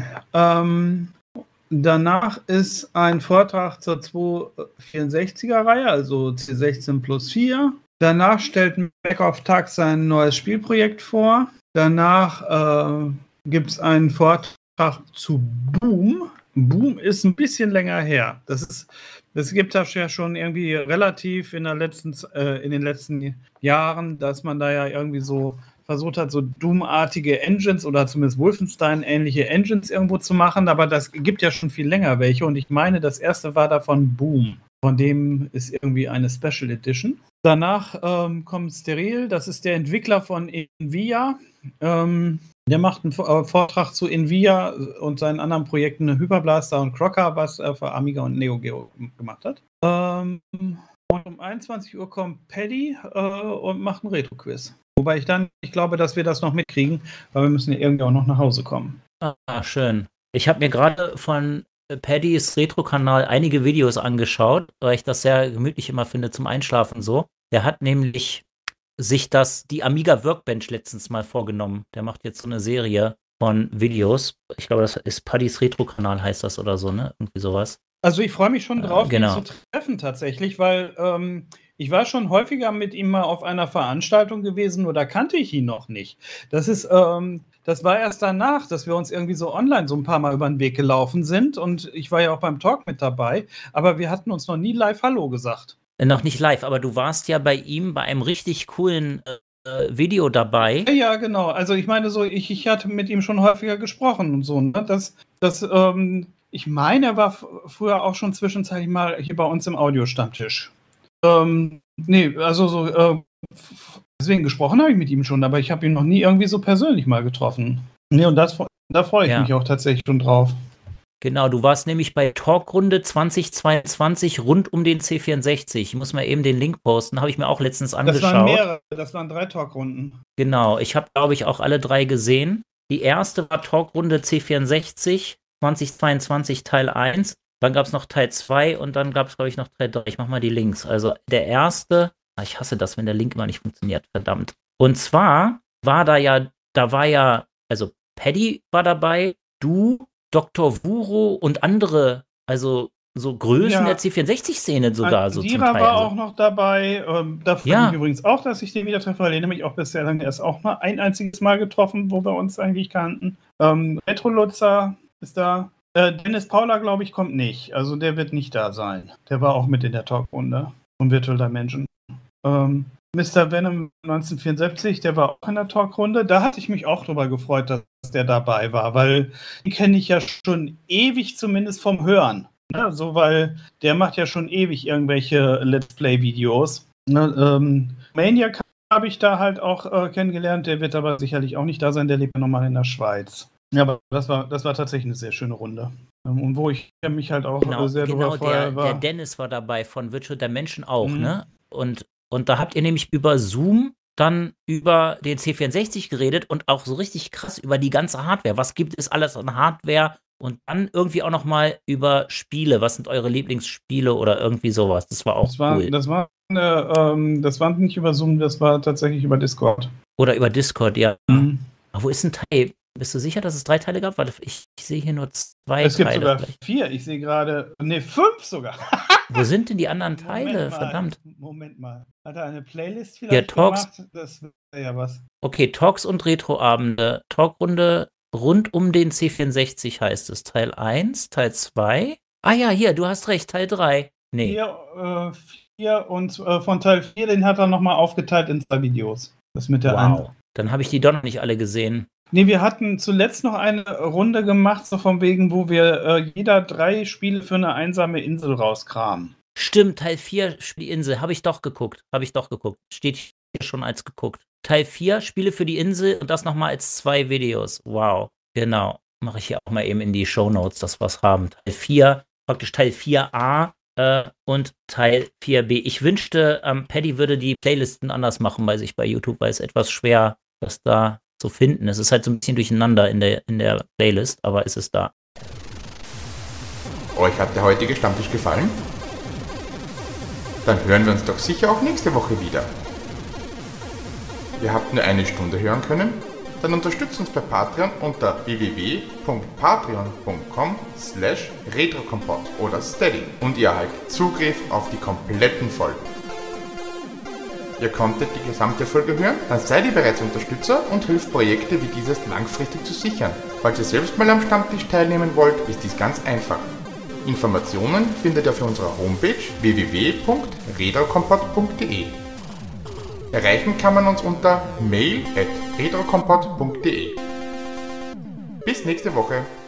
Danach ist ein Vortrag zur 264er-Reihe, also C16 plus 4. Danach stellt Mac of Tag sein neues Spielprojekt vor. Danach gibt es einen Vortrag zu Boom. Boom ist ein bisschen länger her. Das gibt es ja schon irgendwie relativ in den letzten Jahren, dass man da ja irgendwie so versucht hat, so Doom-artige Engines oder zumindest Wolfenstein-ähnliche Engines irgendwo zu machen, aber das gibt ja schon viel länger welche und ich meine, das erste war davon Boom. Von dem ist irgendwie eine Special Edition. Danach kommt Steril, das ist der Entwickler von Envia. Der macht einen Vortrag zu Envia und seinen anderen Projekten Hyperblaster und Crocker, was er für Amiga und Neo Geo gemacht hat. Und um 21 Uhr kommt Paddy und macht einen Retro-Quiz. Wobei ich glaube, dass wir das noch mitkriegen, weil wir müssen ja irgendwie auch noch nach Hause kommen. Ah, schön. Ich habe mir gerade von Paddys Retro-Kanal einige Videos angeschaut, weil ich das sehr gemütlich immer finde zum Einschlafen so. Der hat nämlich sich die Amiga Workbench letztens mal vorgenommen. Der macht jetzt so eine Serie von Videos. Ich glaube, das ist Paddys Retro-Kanal, heißt das oder so, ne? Irgendwie sowas. Also ich freue mich schon drauf, genau. ihn zu treffen tatsächlich, weil ich war schon häufiger mit ihm mal auf einer Veranstaltung gewesen, nur da kannte ich ihn noch nicht. Das war erst danach, dass wir uns irgendwie so online so ein paar Mal über den Weg gelaufen sind und ich war ja auch beim Talk mit dabei, aber wir hatten uns noch nie live Hallo gesagt. Noch nicht live, aber du warst ja bei ihm bei einem richtig coolen Video dabei. Ja, genau. Also ich meine so, ich hatte mit ihm schon häufiger gesprochen und so. Ne? Ich meine, er war früher auch schon zwischenzeitlich mal hier bei uns im Audiostammtisch. Deswegen gesprochen habe ich mit ihm schon, aber ich habe ihn noch nie irgendwie so persönlich mal getroffen. Nee, und da freue ich mich auch tatsächlich schon drauf. Genau, du warst nämlich bei Talkrunde 2022 rund um den C64. Ich muss mal eben den Link posten, habe ich mir auch letztens angeschaut. Das waren 3 Talkrunden. Genau, ich habe, glaube ich, auch alle 3 gesehen. Die erste war Talkrunde C64 2022 Teil 1. Dann gab es noch Teil 2 und dann gab es, glaube ich, noch Teil 3. Ich mache mal die Links. Also der erste, ich hasse das, wenn der Link immer nicht funktioniert, verdammt. Und zwar war also Paddy war dabei, du, Dr. Wuro und andere, also so Größen der C64-Szene sogar. So Dira zum Teil. war auch noch dabei. Da freue ich mich übrigens auch, dass ich den wieder treffe, weil den nämlich auch bisher dann erst auch mal ein einziges Mal getroffen, wo wir uns eigentlich kannten. Retro-Lutzer ist da. Dennis Paula, glaube ich, kommt nicht. Also der wird nicht da sein. Der war auch mit in der Talkrunde von Virtual Dimension. Mr. Venom 1974, der war auch in der Talkrunde. Da hatte ich mich auch drüber gefreut, dass der dabei war, weil den kenne ich ja schon ewig, zumindest vom Hören. Ne? So, weil der macht ja schon ewig irgendwelche Let's Play-Videos. Ne? Maniac habe ich da halt auch kennengelernt. Der wird aber sicherlich auch nicht da sein. Der lebt ja nochmal in der Schweiz. Ja, aber das war tatsächlich eine sehr schöne Runde. Und wo ich mich halt auch sehr drüber freue. Der Dennis war dabei von Virtual Dimension auch, ne? Und da habt ihr nämlich über Zoom dann über den C64 geredet und auch so richtig krass über die ganze Hardware. Was gibt es alles an Hardware? Und dann irgendwie auch nochmal über Spiele. Was sind eure Lieblingsspiele oder irgendwie sowas? Das war auch cool. Das war nicht über Zoom, das war tatsächlich über Discord. Oder über Discord, ja. Aber wo ist ein Teil? Bist du sicher, dass es 3 Teile gab? Warte, ich sehe hier nur 2 Teile. Es gibt sogar 4. Ich sehe gerade, 5 sogar. Wo sind denn die anderen Teile? Verdammt. Moment mal. Hat er eine Playlist vielleicht gemacht? Das wäre ja was. Okay, Talks und Retroabende. Talkrunde rund um den C64 heißt es. Teil 1, Teil 2. Ah ja, hier, du hast recht, Teil 3. Nee. 4 und von Teil 4, den hat er nochmal aufgeteilt in 2 Videos. Das mit der Wow. Dann habe ich die doch noch nicht alle gesehen. Nee, wir hatten zuletzt noch eine Runde gemacht, so von wegen, wo wir jeder 3 Spiele für eine einsame Insel rauskramen. Stimmt, Teil 4, die Insel, habe ich doch geguckt. Steht hier schon als geguckt. Teil 4, Spiele für die Insel und das nochmal als 2 Videos. Wow, genau. Mache ich hier auch mal eben in die Shownotes, dass wir was haben. Teil 4, praktisch Teil 4a und Teil 4b. Ich wünschte, Paddy würde die Playlisten anders machen bei sich bei YouTube, weil es etwas schwer, das da zu finden. Es ist halt so ein bisschen durcheinander in der Playlist, aber es ist da. Euch hat der heutige Stammtisch gefallen? Dann hören wir uns doch sicher auch nächste Woche wieder. Ihr habt nur eine Stunde hören können? Dann unterstützt uns bei Patreon unter www.patreon.com/retrokompott oder Steady und ihr erhaltet Zugriff auf die kompletten Folgen. Ihr konntet die gesamte Folge hören? Dann seid ihr bereits Unterstützer und hilft Projekte wie dieses langfristig zu sichern. Falls ihr selbst mal am Stammtisch teilnehmen wollt, ist dies ganz einfach. Informationen findet ihr auf unserer Homepage www.retrokompott.de. Erreichen kann man uns unter mail@retrokompott.de. Bis nächste Woche.